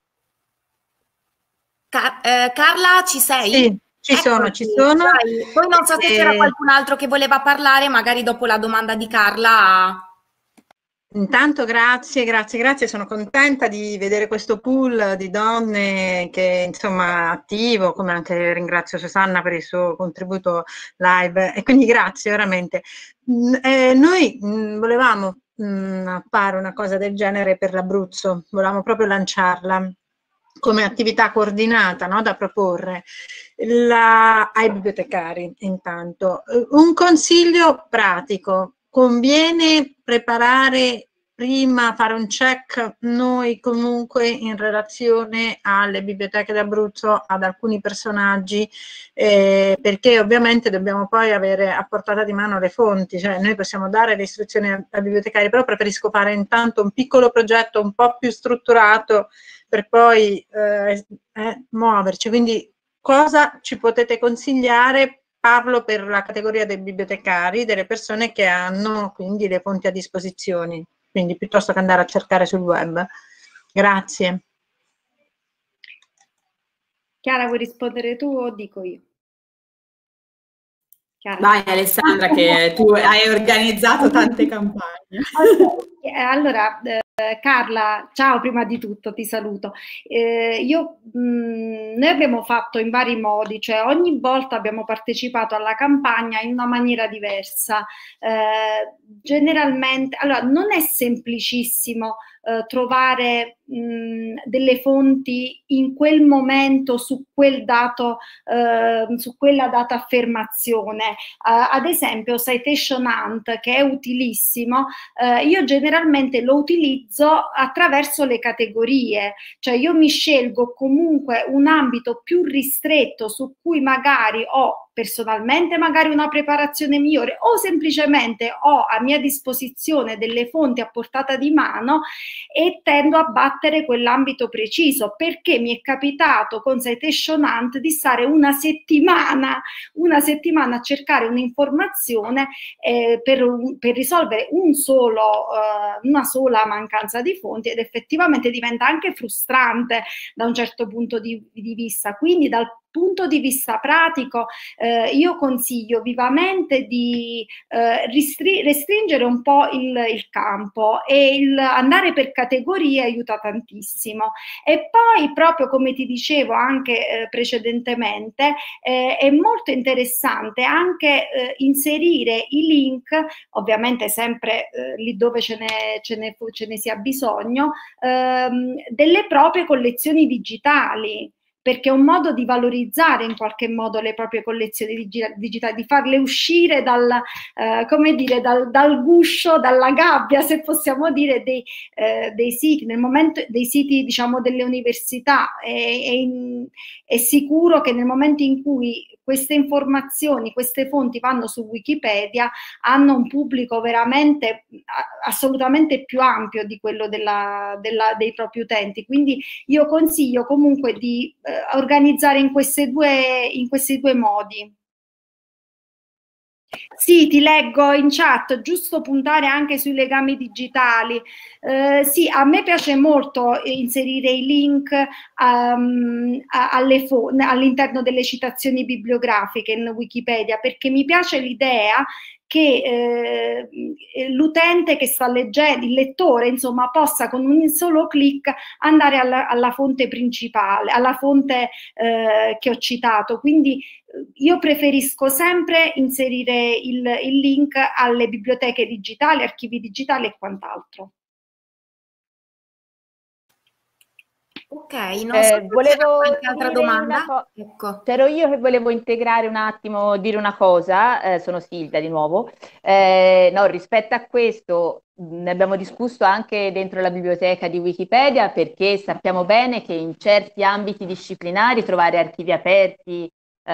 Car eh, Carla, ci sei? Sì, ci Eccoti. sono, ci sono. Dai. Poi non so se e... c'era qualcun altro che voleva parlare, magari dopo la domanda di Carla. Intanto grazie, grazie, grazie, sono contenta di vedere questo pool di donne che insomma attivo, come anche ringrazio Susanna per il suo contributo live e quindi grazie veramente. Eh, noi mh, volevamo mh, fare una cosa del genere per l'Abruzzo, volevamo proprio lanciarla come attività coordinata, no, da proporre la, ai bibliotecari. Intanto un consiglio pratico: conviene preparare prima, fare un check noi comunque in relazione alle biblioteche d'Abruzzo, ad alcuni personaggi, eh, perché ovviamente dobbiamo poi avere a portata di mano le fonti, cioè noi possiamo dare le istruzioni ai bibliotecari, però preferisco fare intanto un piccolo progetto un po' più strutturato per poi eh, eh, muoverci. Quindi cosa ci potete consigliare? Parlo per la categoria dei bibliotecari, delle persone che hanno quindi le fonti a disposizione, quindi piuttosto che andare a cercare sul web. Grazie. Chiara, vuoi rispondere tu o dico io? Chiara. Vai Alessandra, che tu hai organizzato tante campagne. Allora, eh, Carla, ciao, prima di tutto ti saluto. Eh, io, mh, noi abbiamo fatto in vari modi, cioè ogni volta abbiamo partecipato alla campagna in una maniera diversa. Eh, generalmente, allora, non è semplicissimo eh, trovare mh, delle fonti in quel momento su quel dato, eh, su quella data affermazione. Uh, ad esempio Citation Hunt, che è utilissimo, uh, io generalmente lo utilizzo attraverso le categorie, cioè io mi scelgo comunque un ambito più ristretto su cui magari ho personalmente magari una preparazione migliore o semplicemente ho a mia disposizione delle fonti a portata di mano e tendo a battere quell'ambito preciso, perché mi è capitato con Citation Hunt di stare una settimana, una settimana a cercare un'informazione eh, per, per risolvere un solo, eh, una sola mancanza di fonti, ed effettivamente diventa anche frustrante da un certo punto di, di vista. Quindi dal punto di vista pratico eh, io consiglio vivamente di eh, restringere un po' il, il campo, e il andare per categorie aiuta tantissimo. E poi, proprio come ti dicevo anche eh, precedentemente, eh, è molto interessante anche eh, inserire i link, ovviamente sempre eh, lì dove ce ne, ce ne, ce ne sia bisogno, ehm, delle proprie collezioni digitali, perché è un modo di valorizzare in qualche modo le proprie collezioni digitali, di farle uscire dal, eh, come dire, dal, dal guscio, dalla gabbia, se possiamo dire, dei, eh, dei siti, nel momento, dei siti, diciamo, delle università. È, è, in, è sicuro che nel momento in cui queste informazioni, queste fonti vanno su Wikipedia, hanno un pubblico veramente assolutamente più ampio di quello della, della, dei propri utenti. Quindi io consiglio comunque di eh, organizzare in, queste due, in questi due modi. Sì, ti leggo in chat, giusto puntare anche sui legami digitali. Eh, sì, a me piace molto inserire i link um, all'interno delle citazioni bibliografiche in Wikipedia, perché mi piace l'idea che eh, l'utente che sta leggendo, il lettore, insomma, possa con un solo clic andare alla, alla fonte principale, alla fonte eh, che ho citato. Quindi io preferisco sempre inserire il, il link alle biblioteche digitali, archivi digitali e quant'altro. Ok, non Eh, so se c'era volevo qualche altra dire una domanda. cosa, Ecco. c'ero io che volevo integrare un attimo, dire una cosa, eh, sono Silvia di nuovo. Eh, no, rispetto a questo mh, ne abbiamo discusso anche dentro la biblioteca di Wikipedia, perché sappiamo bene che in certi ambiti disciplinari trovare archivi aperti eh,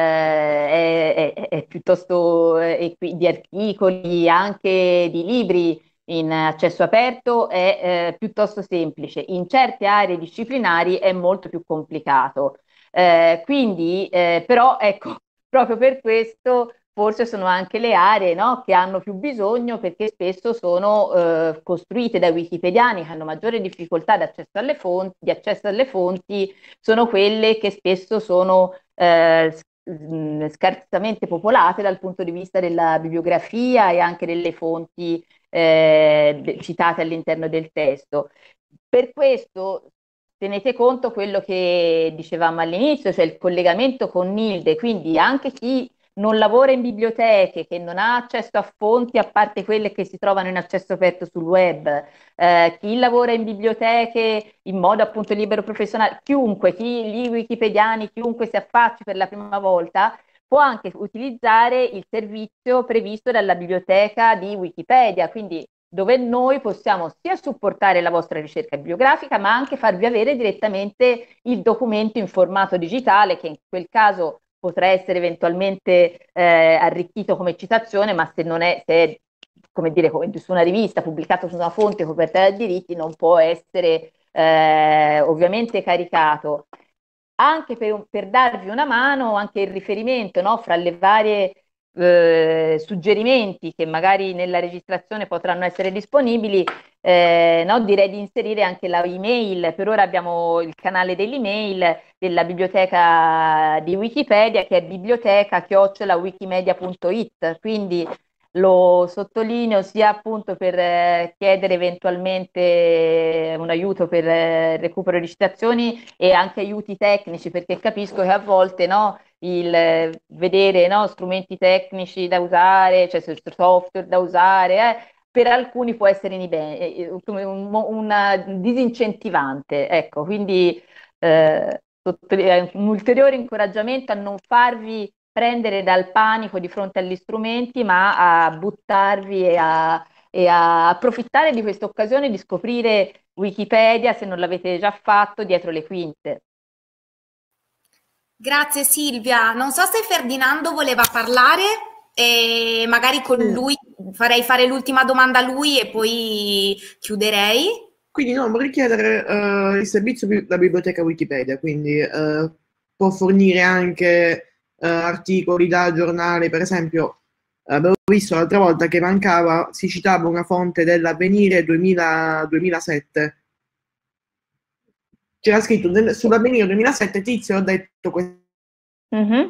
è, è- è piuttosto eh, e qui- di articoli, anche di libri in accesso aperto è eh, piuttosto semplice, in certe aree disciplinari è molto più complicato. Eh, quindi, eh, però, ecco, proprio per questo forse sono anche le aree, no, che hanno più bisogno perché spesso sono eh, costruite da wikipediani che hanno maggiore difficoltà di accesso alle fonti, di accesso alle fonti, sono quelle che spesso sono eh, s- mh, scarsamente popolate dal punto di vista della bibliografia e anche delle fonti eh, citate all'interno del testo. Per questo tenete conto quello che dicevamo all'inizio, cioè il collegamento con Nilde, quindi anche chi non lavora in biblioteche, che non ha accesso a fonti a parte quelle che si trovano in accesso aperto sul web, eh, chi lavora in biblioteche in modo appunto libero professionale, chiunque, chi, gli wikipediani, chiunque si affacci per la prima volta, può anche utilizzare il servizio previsto dalla biblioteca di Wikipedia, quindi dove noi possiamo sia supportare la vostra ricerca bibliografica, ma anche farvi avere direttamente il documento in formato digitale, che in quel caso potrà essere eventualmente eh, arricchito come citazione, ma se non è, se è come dire, come su una rivista pubblicato su una fonte coperta da diritti, non può essere eh, ovviamente caricato. Anche per, per darvi una mano, anche il riferimento, no, fra le varie eh, suggerimenti che magari nella registrazione potranno essere disponibili, eh, no, direi di inserire anche la email. Per ora abbiamo il canale dell'email della biblioteca di Wikipedia, che è biblioteca chiocciola wikimedia punto it, quindi lo sottolineo sia appunto per eh, chiedere eventualmente un aiuto per eh, il recupero di citazioni e anche aiuti tecnici, perché capisco che a volte no, il eh, vedere no, strumenti tecnici da usare, cioè software da usare, eh, per alcuni può essere inibe- eh, come un, un disincentivante. Ecco, quindi eh, sottolineo- un ulteriore incoraggiamento a non farvi prendere dal panico di fronte agli strumenti, ma a buttarvi e a, e a approfittare di questa occasione di scoprire Wikipedia, se non l'avete già fatto, dietro le quinte. Grazie Silvia. Non so se Ferdinando voleva parlare e magari con lui farei fare l'ultima domanda a lui e poi chiuderei. Quindi no, vorrei chiedere eh, il servizio bi- la biblioteca Wikipedia, quindi eh, può fornire anche eh, articoli da giornali, per esempio, eh, avevo visto l'altra volta che mancava, si citava una fonte dell'Avvenire duemila duemilasette. C'era scritto nel- sull'Avvenire duemilasette, Tizio ha detto questo. Mm-hmm.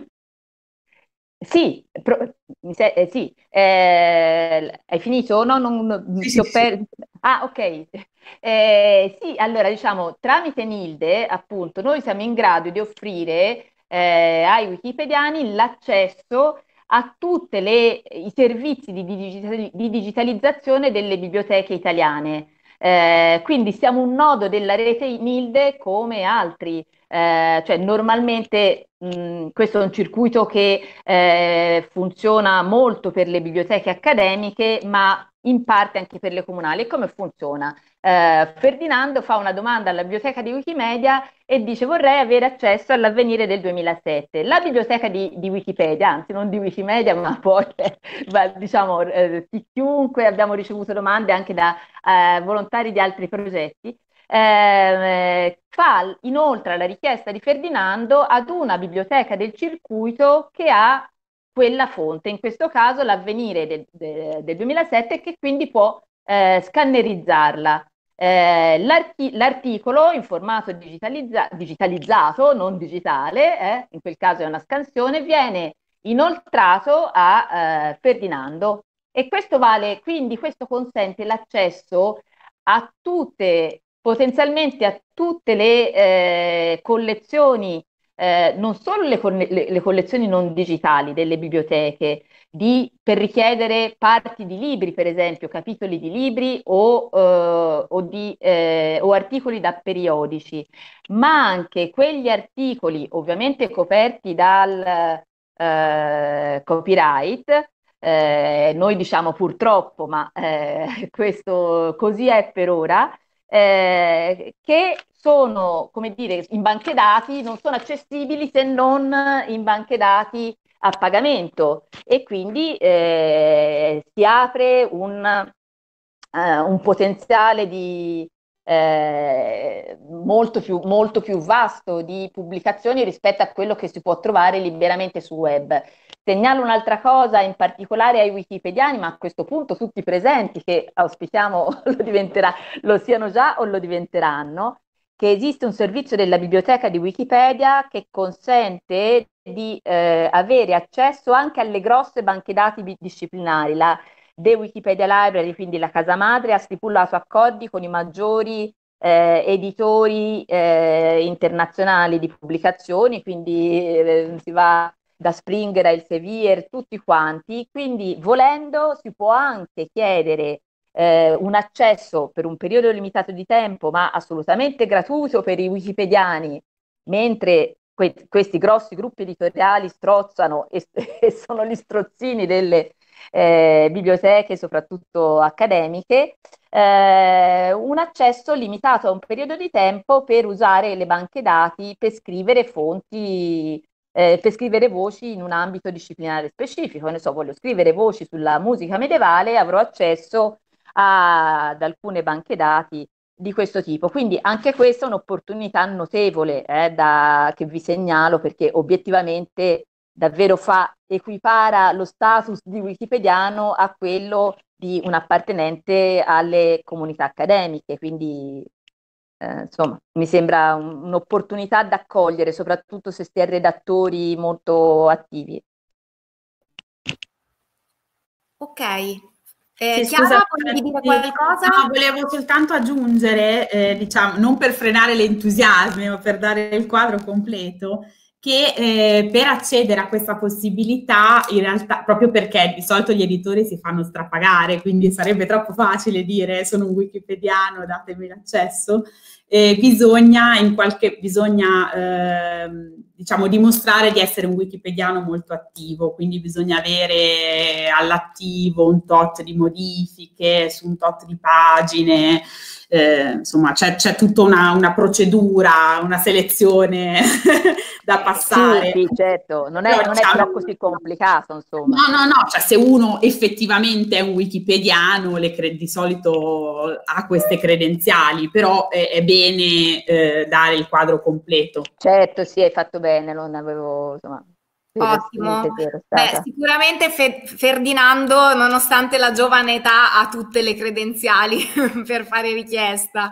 Sì, pro- mi se- eh, sì. Eh, hai finito? No, non, non- Sì, ti sì, ho sì. per- Ah, ok. Eh, sì, allora diciamo, tramite Nilde, appunto, noi siamo in grado di offrire eh, ai wikipediani l'accesso a tutti i servizi di, digitali- di digitalizzazione delle biblioteche italiane. Eh, quindi siamo un nodo della rete Nilde come altri. Eh, cioè normalmente mh, questo è un circuito che eh, funziona molto per le biblioteche accademiche, ma in parte anche per le comunali. E come funziona? Eh, Ferdinando fa una domanda alla biblioteca di Wikimedia e dice vorrei avere accesso all'Avvenire del duemilasette. La biblioteca di, di Wikipedia, anzi non di Wikimedia, ma poi eh, diciamo eh, chiunque, abbiamo ricevuto domande anche da eh, volontari di altri progetti, eh, fa inoltre la richiesta di Ferdinando ad una biblioteca del circuito che ha quella fonte, in questo caso l'Avvenire del, del, del duemilasette, che quindi può eh, scannerizzarla. Eh, l'arti- l'articolo in formato digitalizza- digitalizzato, non digitale, eh, in quel caso è una scansione, viene inoltrato a eh, Ferdinando e questo vale, quindi questo consente l'accesso a tutte, potenzialmente a tutte le eh, collezioni eh, non solo le, le, le collezioni non digitali delle biblioteche, di, per richiedere parti di libri, per esempio, capitoli di libri o, eh, o, di, eh, o articoli da periodici, ma anche quegli articoli ovviamente coperti dal eh, copyright. Eh, noi diciamo purtroppo, ma eh, questo così è per ora, eh, che sono, come dire, in banche dati, non sono accessibili se non in banche dati a pagamento, e quindi eh, si apre un, eh, un potenziale di eh, molto più, molto più vasto di pubblicazioni rispetto a quello che si può trovare liberamente sul web. Segnalo un'altra cosa in particolare ai wikipediani, ma a questo punto tutti i presenti che auspichiamo lo, diventerà, lo siano già o lo diventeranno, che esiste un servizio della biblioteca di Wikipedia che consente di eh, avere accesso anche alle grosse banche dati disciplinari. La The Wikipedia Library, quindi la casa madre, ha stipulato accordi con i maggiori eh, editori eh, internazionali di pubblicazioni, quindi eh, si va da Springer a Elsevier, tutti quanti, quindi volendo si può anche chiedere eh, un accesso per un periodo limitato di tempo, ma assolutamente gratuito per i wikipediani, mentre que questi grossi gruppi editoriali strozzano e, e sono gli strozzini delle eh, biblioteche, soprattutto accademiche, eh, un accesso limitato a un periodo di tempo per usare le banche dati per scrivere fonti, eh, per scrivere voci in un ambito disciplinare specifico. Ne so, voglio scrivere voci sulla musica medievale, avrò accesso a, ad alcune banche dati di questo tipo. Quindi anche questa è un'opportunità notevole eh, da, che vi segnalo, perché obiettivamente davvero fa, equipara lo status di wikipediano a quello di un appartenente alle comunità accademiche, quindi eh, insomma mi sembra un'opportunità da cogliere, soprattutto se si è redattori molto attivi. Ok. Eh, sì, Chiara, scusa, volevi dire sì, qualcosa? no, volevo soltanto aggiungere, eh, diciamo, non per frenare l'entusiasmo, ma per dare il quadro completo, che eh, per accedere a questa possibilità, in realtà, proprio perché di solito gli editori si fanno strapagare, quindi sarebbe troppo facile dire sono un wikipediano, datemi l'accesso, eh, bisogna in qualche, bisogna eh, diciamo dimostrare di essere un wikipediano molto attivo, quindi bisogna avere all'attivo un tot di modifiche su un tot di pagine, eh, insomma c'è tutta una, una procedura, una selezione da passare. Sì, sì, certo, non è, però, non diciamo, è però così complicato, insomma. No, no, no, cioè se uno effettivamente è un wikipediano, le di solito ha queste credenziali, però è, è bene eh, dare il quadro completo. Certo, sì, hai fatto bene, non avevo, insomma... Ottimo. Beh, sicuramente Fe Ferdinando, nonostante la giovane età, ha tutte le credenziali per fare richiesta.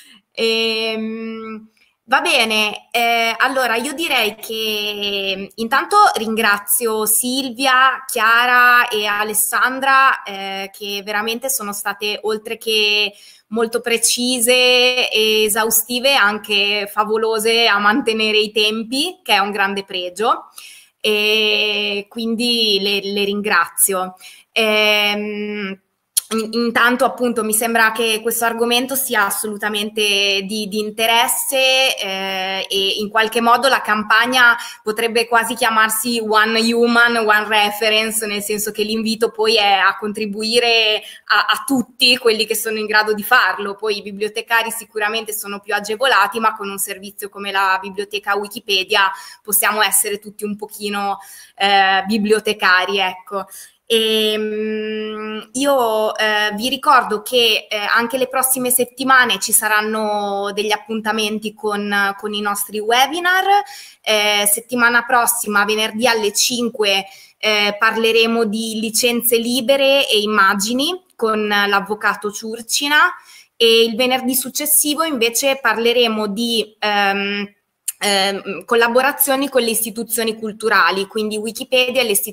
Ehm, va bene, eh, allora io direi che intanto ringrazio Silvia, Chiara e Alessandra eh, che veramente sono state, oltre che molto precise e esaustive, anche favolose a mantenere i tempi, che è un grande pregio. E quindi le, le ringrazio. Ehm, Intanto appunto mi sembra che questo argomento sia assolutamente di, di interesse eh, e in qualche modo la campagna potrebbe quasi chiamarsi One Human, One Reference, nel senso che l'invito poi è a contribuire a, a tutti quelli che sono in grado di farlo. Poi i bibliotecari sicuramente sono più agevolati, ma con un servizio come la biblioteca Wikipedia possiamo essere tutti un pochino eh, bibliotecari, ecco. E, um, io eh, vi ricordo che eh, anche le prossime settimane ci saranno degli appuntamenti con, con i nostri webinar. Eh, settimana prossima, venerdì alle cinque, eh, parleremo di licenze libere e immagini con l'avvocato Ciurcina, e il venerdì successivo invece parleremo di ehm, ehm, collaborazioni con le istituzioni culturali, quindi Wikipedia e le istituzioni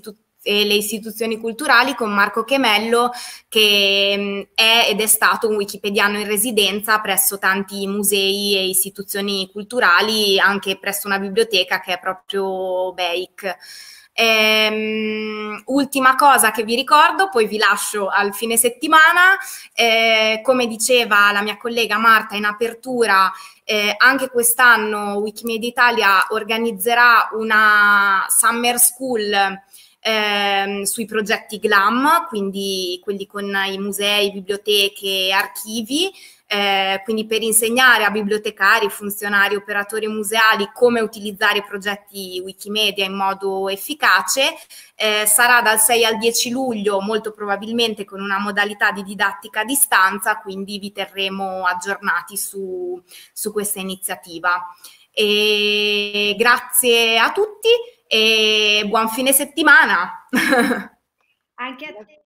e le istituzioni culturali con Marco Chemello, che è ed è stato un wikipediano in residenza presso tanti musei e istituzioni culturali, anche presso una biblioteca che è proprio B E I C. Ehm, ultima cosa che vi ricordo, poi vi lascio al fine settimana, eh, come diceva la mia collega Marta in apertura, eh, anche quest'anno Wikimedia Italia organizzerà una summer school ehm, sui progetti GLAM, quindi quelli con i musei, biblioteche, archivi, Eh, quindi per insegnare a bibliotecari, funzionari, operatori museali come utilizzare i progetti Wikimedia in modo efficace. Eh, sarà dal sei al dieci luglio, molto probabilmente con una modalità di didattica a distanza, quindi vi terremo aggiornati su, su questa iniziativa. E grazie a tutti e buon fine settimana. Anche a te.